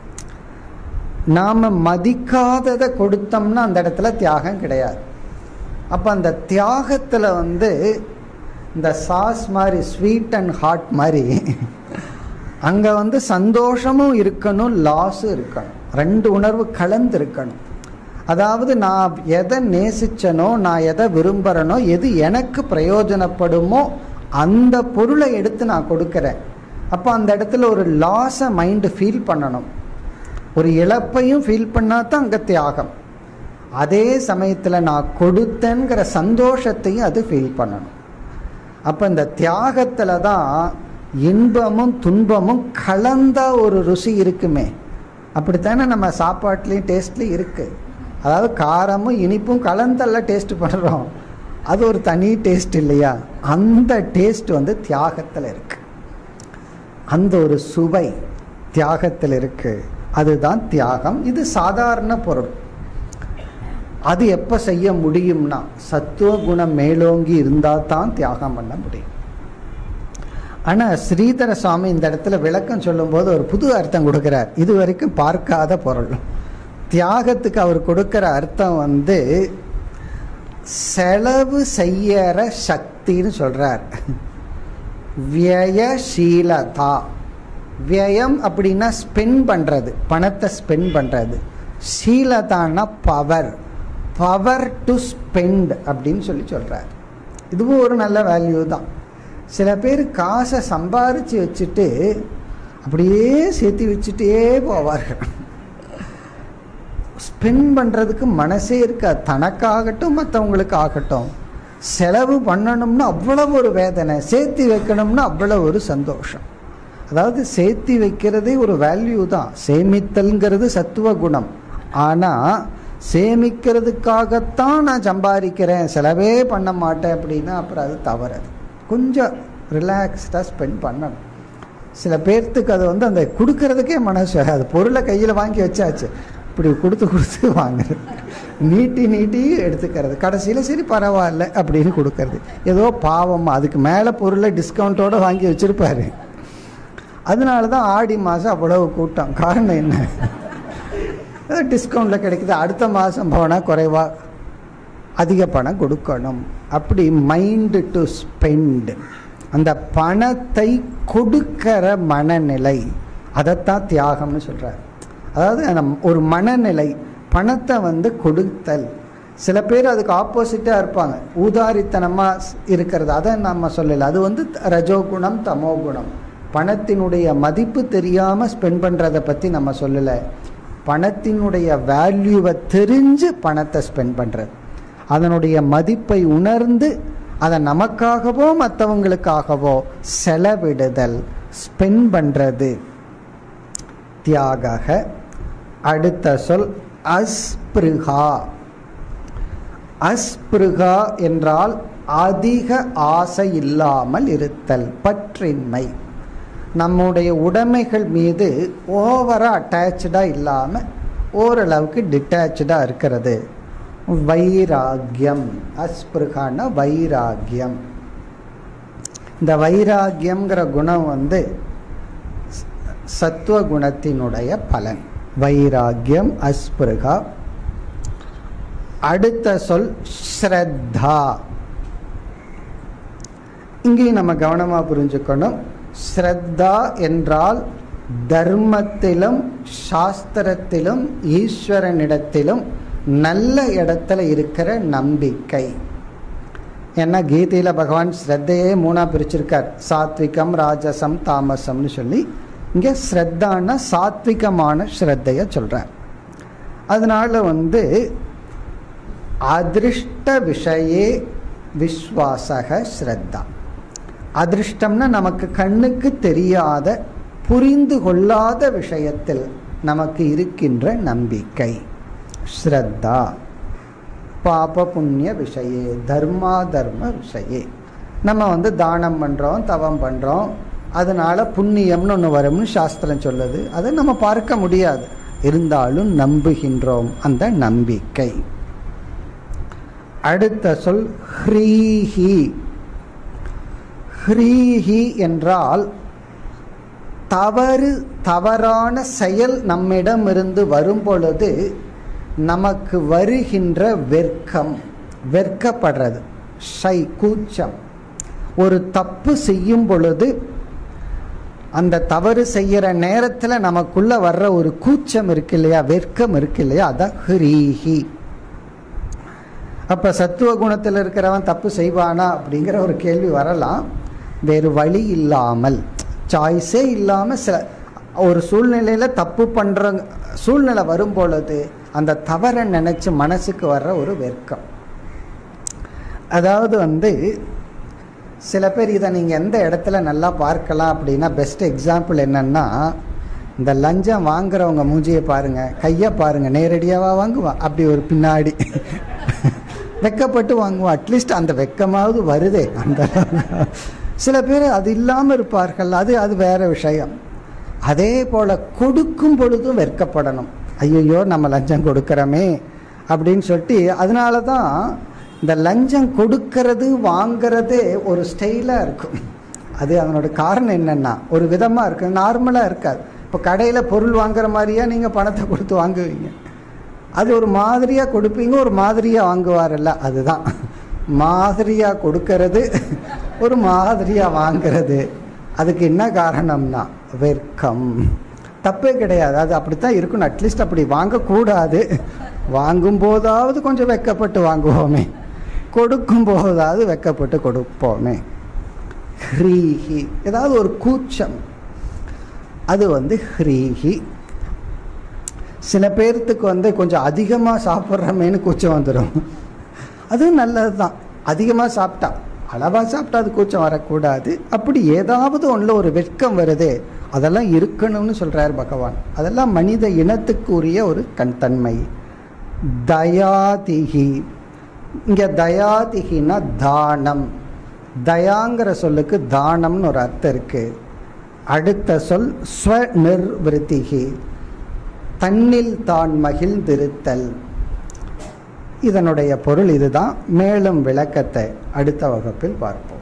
நாம மதிக்காததை கொடுத்தோம்னா அந்த இடத்துல தியாகம் கிடையாது. அப்ப அந்த தியாகத்துல இந்த சாஸ் மாதிரி, ஸ்வீட் அண்ட் ஹாட் மாதிரி, அங்க சந்தோஷமும் இருக்கணும், லாஸும் இருக்கணும், ரெண்டு உணர்வு கலந்து இருக்கணும். அதாவது நான் எதை நேசிச்சனோ, நான் எதை விரும்புறனோ, எது எனக்கு பிரயோஜனப்படுமோ அந்த பொருளை எடுத்து நான் கொடுக்கறேன். அப்போ அந்த இடத்துல ஒரு லாஸை மைண்டு ஃபீல் பண்ணணும், ஒரு இழப்பையும் ஃபீல் பண்ணா தான் அங்கே தியாகம். அதே சமயத்தில் நான் கொடுத்தேங்கிற சந்தோஷத்தையும் அது ஃபீல் பண்ணணும். அப்போ இந்த தியாகத்தில் தான் இன்பமும் துன்பமும் கலந்த ஒரு ருசி இருக்குமே. அப்படித்தானே நம்ம சாப்பாட்லேயும் டேஸ்ட்லேயும் இருக்கு. அதாவது காரமும் இனிப்பும் கலந்தெல்லாம் டேஸ்ட் பண்ணுறோம், அது ஒரு தனி டேஸ்ட் இல்லையா? அந்த டேஸ்ட் தியாகத்தில் இருக்கு. அந்த ஒரு சுவை தியாகத்தில் இருக்கு, அதுதான் தியாகம். இது சாதாரண பொருள். அது எப்போ செய்ய முடியும்னா சத்துவ குணம் மேலோங்கி இருந்தால் தான் தியாகம் பண்ண முடியும். ஆனால் ஸ்ரீதர சுவாமி இந்த இடத்துல விளக்கம் சொல்லும்போது ஒரு புது அர்த்தம் கொடுக்கிறார், இது வரைக்கும் பார்க்காத பொருள். தியாகத்துக்கு அவர் கொடுக்கிற அர்த்தம் செலவு செய்யற சக்தின்னு சொல்றார். வியயசீலதா, வியம் அப்படின்னா ஸ்பெண்ட் பண்றது, பணத்தை ஸ்பெண்ட் பண்றது. சீலதான்னா பவர், பவர் டு ஸ்பெண்ட் அப்படின்னு சொல்றார். இதுவும் ஒரு நல்ல வேல்யூ தான். சில பேர் காசை சம்பாரிச்சு வச்சுட்டு அப்படியே சேர்த்து வச்சுட்டே போவார்கள். ஸ்பெண்ட் பண்ணுறதுக்கு மனசே இருக்காது. தனக்காகட்டும் மற்றவங்களுக்கு ஆகட்டும், செலவு பண்ணணும்னா அவ்வளவு ஒரு வேதனை, சேர்த்தி வைக்கணும்னா அவ்வளவு ஒரு சந்தோஷம். அதாவது சேர்த்தி வைக்கிறதே ஒரு வேல்யூ தான். சேமித்தல்ங்கிறது சத்துவ குணம். ஆனால் சேமிக்கிறதுக்காகத்தான் நான் சம்பாதிக்கிறேன், செலவே பண்ண மாட்டேன் அப்படின்னா அப்புறம் அது தவறு. கொஞ்சம் ரிலாக்ஸ்டாக ஸ்பெண்ட் பண்ணணும். சில பேர்த்துக்கு அது அந்த கொடுக்கறதுக்கே மனசு வராது. பொருளை கையில் வாங்கி வச்சாச்சு, இப்படி கொடுத்து வாங்குறது, நீட்டி எடுத்துக்கிறது, கடைசியில் சரி பரவாயில்ல அப்படின்னு கொடுக்கறது. ஏதோ பாவம், அதுக்கு மேலே பொருளை டிஸ்கவுண்ட்டோடு வாங்கி வச்சுருப்பாரு. அதனால தான் ஆடி மாதம் அவ்வளவு கூட்டம். காரணம் என்ன? டிஸ்கவுண்ட்டில் கிடைக்குது, அடுத்த மாதம் போனால் குறைவாக அதிக பணம் கொடுக்கணும். அப்படி மைண்டு டு ஸ்பெண்ட், அந்த பணத்தை கொடுக்கிற மனநிலை, அதைத்தான் தியாகம்னு சொல்கிறார். அதாவது ஒரு மனநிலை, பணத்தை கொடுத்தல். சில பேர் அதுக்கு ஆப்போசிட்டாக இருப்பாங்க, ஊதாரித்தனமாக இருக்கிறது. அதை நம்ம சொல்லலை, அது ரஜோகுணம் தமோகுணம். பணத்தினுடைய மதிப்பு தெரியாமல் ஸ்பெண்ட் பண்ணுறதை பற்றி நம்ம சொல்லலை. பணத்தினுடைய வேல்யூவை தெரிஞ்சு பணத்தை ஸ்பெண்ட் பண்ணுறது, அதனுடைய மதிப்பை உணர்ந்து அதை நமக்காகவோ மற்றவங்களுக்காகவோ செலவிடுதல், ஸ்பெண்ட் பண்ணுறது தியாக. அடுத்த சொல் அஸ்பிருகா. அஸ்பிருகா என்றால் அதிக ஆசை இல்லாமல் இருத்தல், பற்றின்மை. நம்முடைய உடைமைகள் மீது ஓவராக அட்டாச்சாக இல்லாமல் ஓரளவுக்கு டிட்டாச்சாக இருக்கிறது. வைராகியம், அஸ்பிருகான வைராகியம். இந்த வைராகியம்ங்கிற குணம் சத்துவ குணத்தினுடைய பலன். வைராகியம், அஸ்பிருகா. அடுத்த சொல் ஸ்ரத்தா. இங்கேயும் நம்ம கவனமாக புரிஞ்சுக்கணும். ஸ்ரத்தா என்றால் தர்மத்திலும் சாஸ்திரத்திலும் ஈஸ்வரனிடத்திலும் நல்ல இடத்துல இருக்கிற நம்பிக்கை. ஏன்னா கீதையில் பகவான் ஸ்ரத்தையே மூணா பிரிச்சிருக்கார், சாத்விகம், ராஜசம், தாமசம்னு சொல்லி. இங்கே ஸ்ரத்தான சாத்விகமான ஸ்ரத்தைய சொல்றார். அதனால அதிருஷ்ட விஷயே விஸ்வாசக ஸ்ரத்தா. அதிருஷ்டம்னா நமக்கு கண்ணுக்கு தெரியாத, புரிந்து கொள்ளாத விஷயத்தில் நமக்கு இருக்கின்ற நம்பிக்கை. ஸ்ரத்தா பாப புண்ணிய விஷயே, தர்மா தர்ம விஷயே. நம்ம தானம் பண்ணுறோம், தவம் பண்ணுறோம், அதனால புண்ணியம்னு ஒன்று வரும்னு சாஸ்திரம் சொல்லுது. அதை நம்ம பார்க்க முடியாது, இருந்தாலும் நம்புகின்றோம், அந்த நம்பிக்கை. அடுத்த சொல் ஹ்ரீஹி. ஹ்ரீஹி என்றால் தவறான செயல் நம்மிடமிருந்து வரும் பொழுது நமக்கு வருகின்ற வெட்கம், வெட்கப்படுறது, ஷை, கூச்சம். ஒரு தப்பு செய்யும் பொழுது அந்த தவறு செய்யற நேரத்தில் நமக்குள்ள வர்ற ஒரு கூச்சம் இருக்கு இல்லையா, வெட்கம் இருக்கு இல்லையா, அதான் ஹ்ரீஹி. அப்ப சத்துவ குணத்தில் இருக்கிறவன் தப்பு செய்வானா அப்படிங்கிற ஒரு கேள்வி வரலாம். வேறு வழி இல்லாமல், சாய்ஸே இல்லாமல் சில ஒரு சூழ்நிலையில தப்பு பண்ற சூழ்நிலை வரும் பொழுது அந்த தவறை நினைச்சு மனசுக்கு வர்ற ஒரு வெட்கம். அதாவது சில பேர் இதை நீங்க எந்த இடத்துல நல்லா பார்க்கலாம் அப்படின்னா, பெஸ்ட் எக்ஸாம்பிள் என்னன்னா, இந்த லஞ்சம் வாங்குறவங்க மூஞ்சியை பாருங்க, கையை பாருங்க, நேரடியாவா வாங்குவான், அப்படி ஒரு பின்னாடி வெக்கப்பட்டு வாங்குவான். அட்லீஸ்ட் அந்த வெக்கமாவது வருதே. அந்த சில பேர் அது இல்லாமல் இருப்பார்கள், அது வேற விஷயம். அதே போல கொடுக்கும் பொழுதும் வெட்கப்படணும். ஐயோ நம்ம லஞ்சம் கொடுக்கறோமே அப்படின்னு சொல்லிட்டு, அதனால தான் இந்த லஞ்சம் கொடுக்கறது வாங்கிறதே ஒரு ஸ்டைலாக இருக்கும். அது அதனோட காரணம் என்னன்னா, ஒரு விதமாக இருக்கு, நார்மலாக இருக்காது. இப்போ கடையில் பொருள் வாங்குற மாதிரியா நீங்கள் பணத்தை கொடுத்து வாங்குவீங்க? அது ஒரு மாதிரியாக கொடுப்பீங்க, ஒரு மாதிரியாக வாங்குவாரல்ல, அதுதான் மாதிரியாக கொடுக்கறது, ஒரு மாதிரியாக வாங்கிறது. அதுக்கு என்ன காரணம்னா வெட்கம். தப்பே கிடையாது, அது அப்படித்தான் இருக்கணும். அட்லீஸ்ட் அப்படி வாங்கக்கூடாது. வாங்கும் போதாவது கொஞ்சம் வெட்கப்பட்டு வாங்குவோமே, கொடுக்கும் போதாவது வெட்கப்பட்டு கொடுப்போமே. ஹ்ரீஹி, ஏதாவது ஒரு கூச்சம், அது ஹ்ரீஹி. சில பேர்த்துக்கு கொஞ்சம் அதிகமாக சாப்பிட்றமேனு கூச்சம் வந்துடும். அது நல்லது தான், அதிகமாக சாப்பிட்டா. அளவாக சாப்பிட்டா அது கூச்சம் வரக்கூடாது. அப்படி ஏதாவது ஒன்றில் ஒரு வெட்கம் வருதே, அதெல்லாம் இருக்கணும்னு சொல்றார் பகவான். அதெல்லாம் மனித இனத்துக்குரிய ஒரு தன்மை. தயாதிகி, இங்க தயாதிகினா தானம். தயாங்கிற சொல்லுக்கு தானம்னு ஒரு அர்த்தம் இருக்கு. அடுத்த சொல் ஸ்வநிர்விருத்திகி, தன்னில் தான் மகிழ்ந்திருத்தல். இதனுடைய பொருள் இதுதான். மேலும் விளக்கத்தை அடுத்த வகுப்பில் பார்ப்போம்.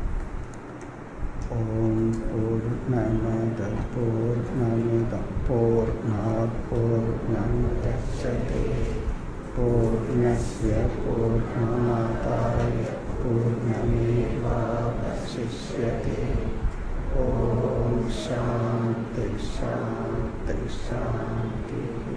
ஓம் பூர்ணமத பூர்ணமிதம் பூர்ணாத் பூர்ணமுதச்யதே பூர்ணஸ்ய பூர்ணமாதாய பூர்ணமேவாவசிஷ்யதே. ஓம் சாந்தி சாந்தி சாந்தி.